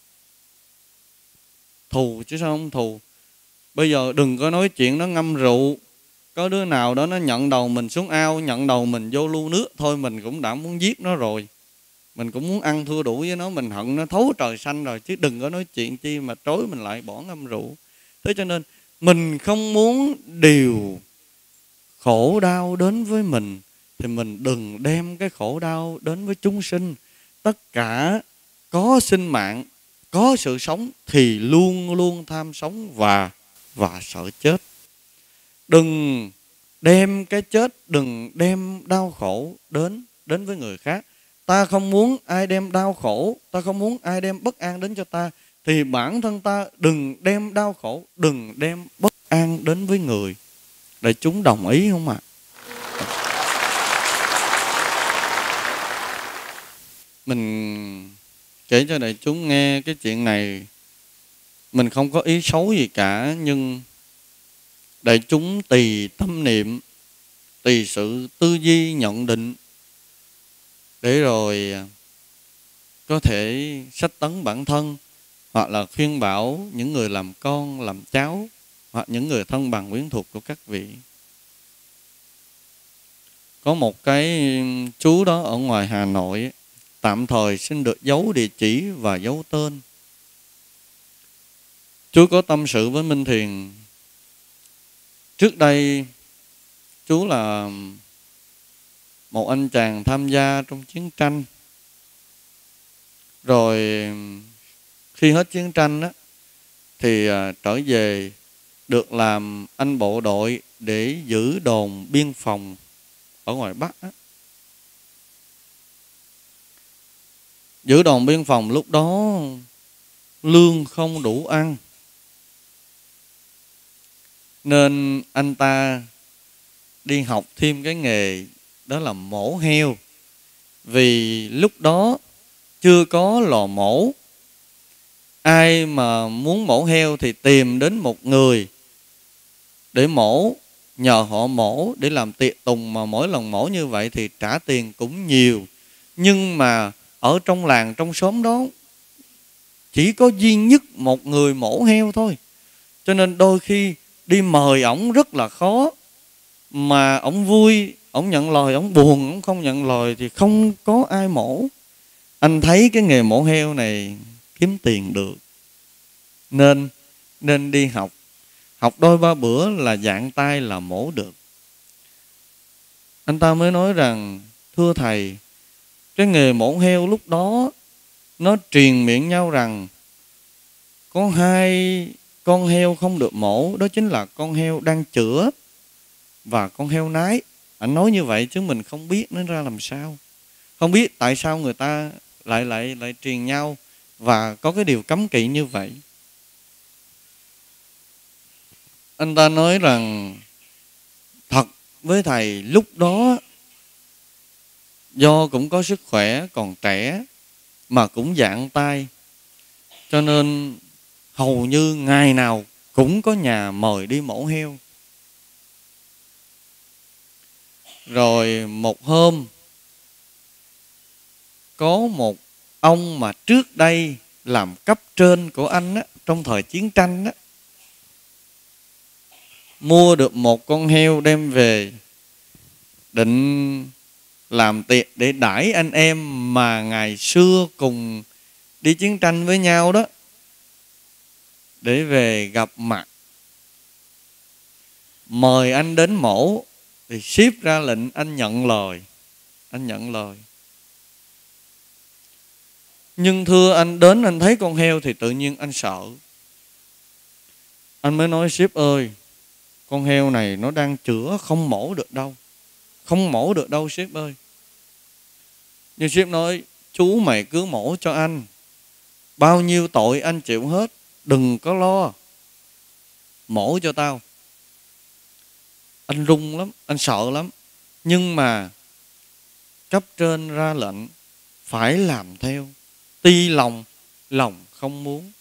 Thù chứ sao không thù. Bây giờ đừng có nói chuyện nó ngâm rượu, có đứa nào đó nó nhận đầu mình xuống ao, nhận đầu mình vô lu nước, thôi mình cũng đã muốn giết nó rồi. Mình cũng muốn ăn thua đủ với nó, mình hận nó thấu trời xanh rồi. Chứ đừng có nói chuyện chi mà trối mình lại bỏ ngâm rượu. Thế cho nên mình không muốn điều khổ đau đến với mình thì mình đừng đem cái khổ đau đến với chúng sinh. Tất cả có sinh mạng, có sự sống thì luôn luôn tham sống và sợ chết. Đừng đem cái chết, đừng đem đau khổ đến với người khác. Ta không muốn ai đem đau khổ, ta không muốn ai đem bất an đến cho ta, thì bản thân ta đừng đem đau khổ, đừng đem bất an đến với người. Đại chúng đồng ý không ạ? Mình kể cho đại chúng nghe cái chuyện này, mình không có ý xấu gì cả, nhưng đại chúng tùy tâm niệm, tùy sự tư duy nhận định để rồi có thể sách tấn bản thân, hoặc là khuyên bảo những người làm con, làm cháu, hoặc những người thân bằng quyến thuộc của các vị. Có một cái chú đó ở ngoài Hà Nội, tạm thời xin được giấu địa chỉ và giấu tên. Chú có tâm sự với Minh Thiền. Trước đây chú là một anh chàng tham gia trong chiến tranh. Rồi khi hết chiến tranh á, thì trở về được làm anh bộ đội để giữ đồn biên phòng ở ngoài Bắc á. Giữ đồn biên phòng lúc đó lương không đủ ăn, nên anh ta đi học thêm cái nghề đó là mổ heo. Vì lúc đó chưa có lò mổ, ai mà muốn mổ heo thì tìm đến một người để mổ nhờ họ mổ để làm tiệc tùng, mà mỗi lần mổ như vậy thì trả tiền cũng nhiều. Nhưng mà ở trong làng, trong xóm đó chỉ có duy nhất một người mổ heo thôi, cho nên đôi khi đi mời ổng rất là khó. Mà ổng vui, ổng nhận lời, ổng buồn, ổng không nhận lời thì không có ai mổ. Anh thấy cái nghề mổ heo này kiếm tiền được, nên đi học. Học đôi ba bữa là dạng tay là mổ được. Anh ta mới nói rằng: thưa thầy, cái nghề mổ heo lúc đó nó truyền miệng nhau rằng có 2 con heo không được mổ, đó chính là con heo đang chữa và con heo nái. Anh nói như vậy chứ mình không biết nó ra làm sao, không biết tại sao người ta lại truyền nhau và có cái điều cấm kỵ như vậy. Anh ta nói rằng thật với thầy, lúc đó do cũng có sức khỏe, còn trẻ mà cũng dạng tay, cho nên hầu như ngày nào cũng có nhà mời đi mổ heo. Rồi một hôm có một ông mà trước đây làm cấp trên của anh á, trong thời chiến tranh á, mua được một con heo đem về định làm tiệc để đãi anh em mà ngày xưa cùng đi chiến tranh với nhau đó, để về gặp mặt. Mời anh đến mổ thì ship ra lệnh anh nhận lời. Anh nhận lời. Nhưng thưa anh, đến anh thấy con heo thì tự nhiên anh sợ. Anh mới nói: ship ơi, con heo này nó đang chữa, không mổ được đâu. Không mổ được đâu ship ơi. Nhưng ship nói: chú mày cứ mổ cho anh, bao nhiêu tội anh chịu hết, đừng có lo, mổ cho tao. Anh run lắm, anh sợ lắm. Nhưng mà cấp trên ra lệnh phải làm theo, tuy lòng không muốn.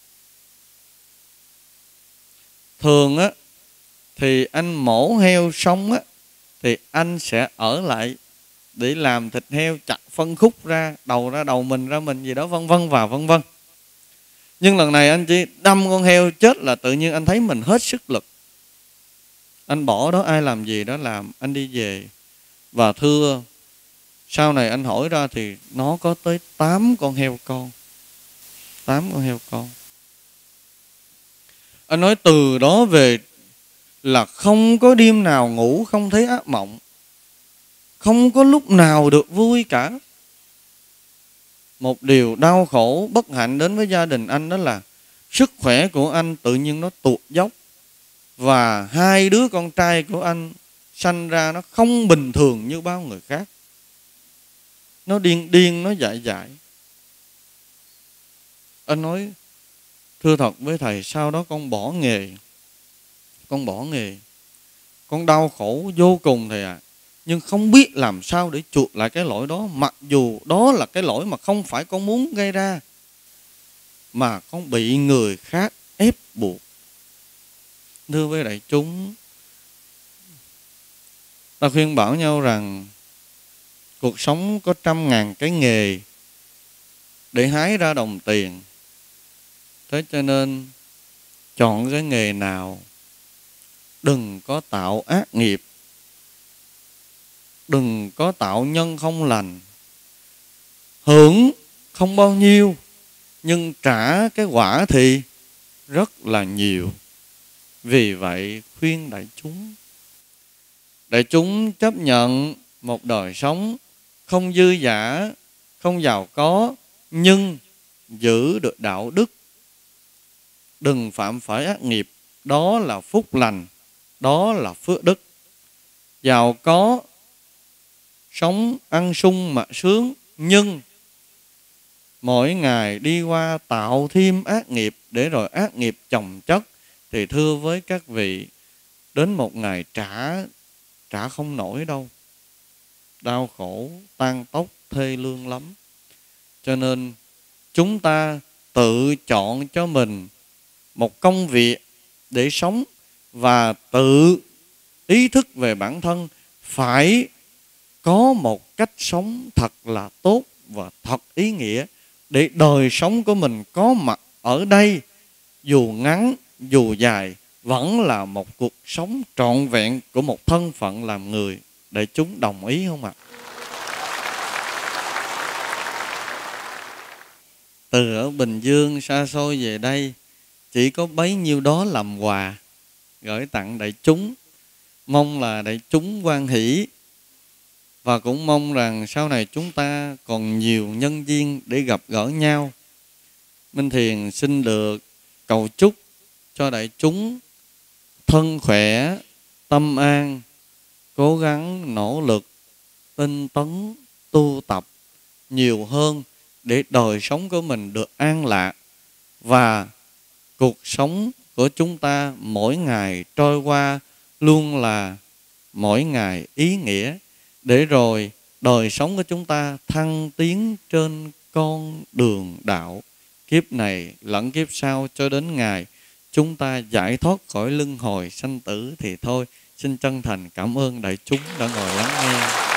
Thường á thì anh mổ heo xong á thì anh sẽ ở lại để làm thịt heo, chặt phân khúc ra đầu mình gì đó, vân vân và vân vân. Nhưng lần này anh chỉ đâm con heo chết là tự nhiên anh thấy mình hết sức lực. Anh bỏ đó, ai làm gì đó làm, anh đi về. Và thưa, sau này anh hỏi ra thì nó có tới 8 con heo con. 8 con heo con. Anh nói từ đó về là không có đêm nào ngủ không thấy ác mộng, không có lúc nào được vui cả. Một điều đau khổ bất hạnh đến với gia đình anh đó là sức khỏe của anh tự nhiên nó tụt dốc. Và 2 đứa con trai của anh sanh ra nó không bình thường như bao người khác. Nó điên, nó dại. Anh nói thưa thật với thầy, sau đó con bỏ nghề. Con đau khổ vô cùng thầy ạ. Nhưng không biết làm sao để chuộc lại cái lỗi đó, mặc dù đó là cái lỗi mà không phải con muốn gây ra, mà con bị người khác ép buộc. Thưa với đại chúng, ta khuyên bảo nhau rằng cuộc sống có 100.000 cái nghề để hái ra đồng tiền. Thế cho nên chọn cái nghề nào, đừng có tạo ác nghiệp, đừng có tạo nhân không lành. Hưởng không bao nhiêu, nhưng trả cái quả thì rất là nhiều. Vì vậy khuyên đại chúng chấp nhận một đời sống không dư dả, không giàu có, nhưng giữ được đạo đức. Đừng phạm phải ác nghiệp, đó là phúc lành, đó là phước đức. Giàu có, sống ăn sung mà sướng, nhưng mỗi ngày đi qua tạo thêm ác nghiệp, để rồi ác nghiệp chồng chất, thì thưa với các vị, đến một ngày trả không nổi đâu. Đau khổ, tan tóc, thê lương lắm. Cho nên chúng ta tự chọn cho mình một công việc để sống và tự ý thức về bản thân, phải có một cách sống thật là tốt và thật ý nghĩa để đời sống của mình có mặt ở đây, dù ngắn dù dài, vẫn là một cuộc sống trọn vẹn của một thân phận làm người. Để chúng đồng ý không ạ? Từ ở Bình Dương xa xôi về đây, chỉ có bấy nhiêu đó làm quà gửi tặng đại chúng. Mong là đại chúng hoan hỷ, và cũng mong rằng sau này chúng ta còn nhiều nhân duyên để gặp gỡ nhau. Minh Thiền xin được cầu chúc cho đại chúng thân khỏe, tâm an, cố gắng nỗ lực, tinh tấn, tu tập nhiều hơn để đời sống của mình được an lạc, và cuộc sống của chúng ta mỗi ngày trôi qua luôn là mỗi ngày ý nghĩa, để rồi đời sống của chúng ta thăng tiến trên con đường đạo kiếp này lẫn kiếp sau, cho đến ngày chúng ta giải thoát khỏi luân hồi sanh tử thì thôi. Xin chân thành cảm ơn đại chúng đã ngồi lắng nghe.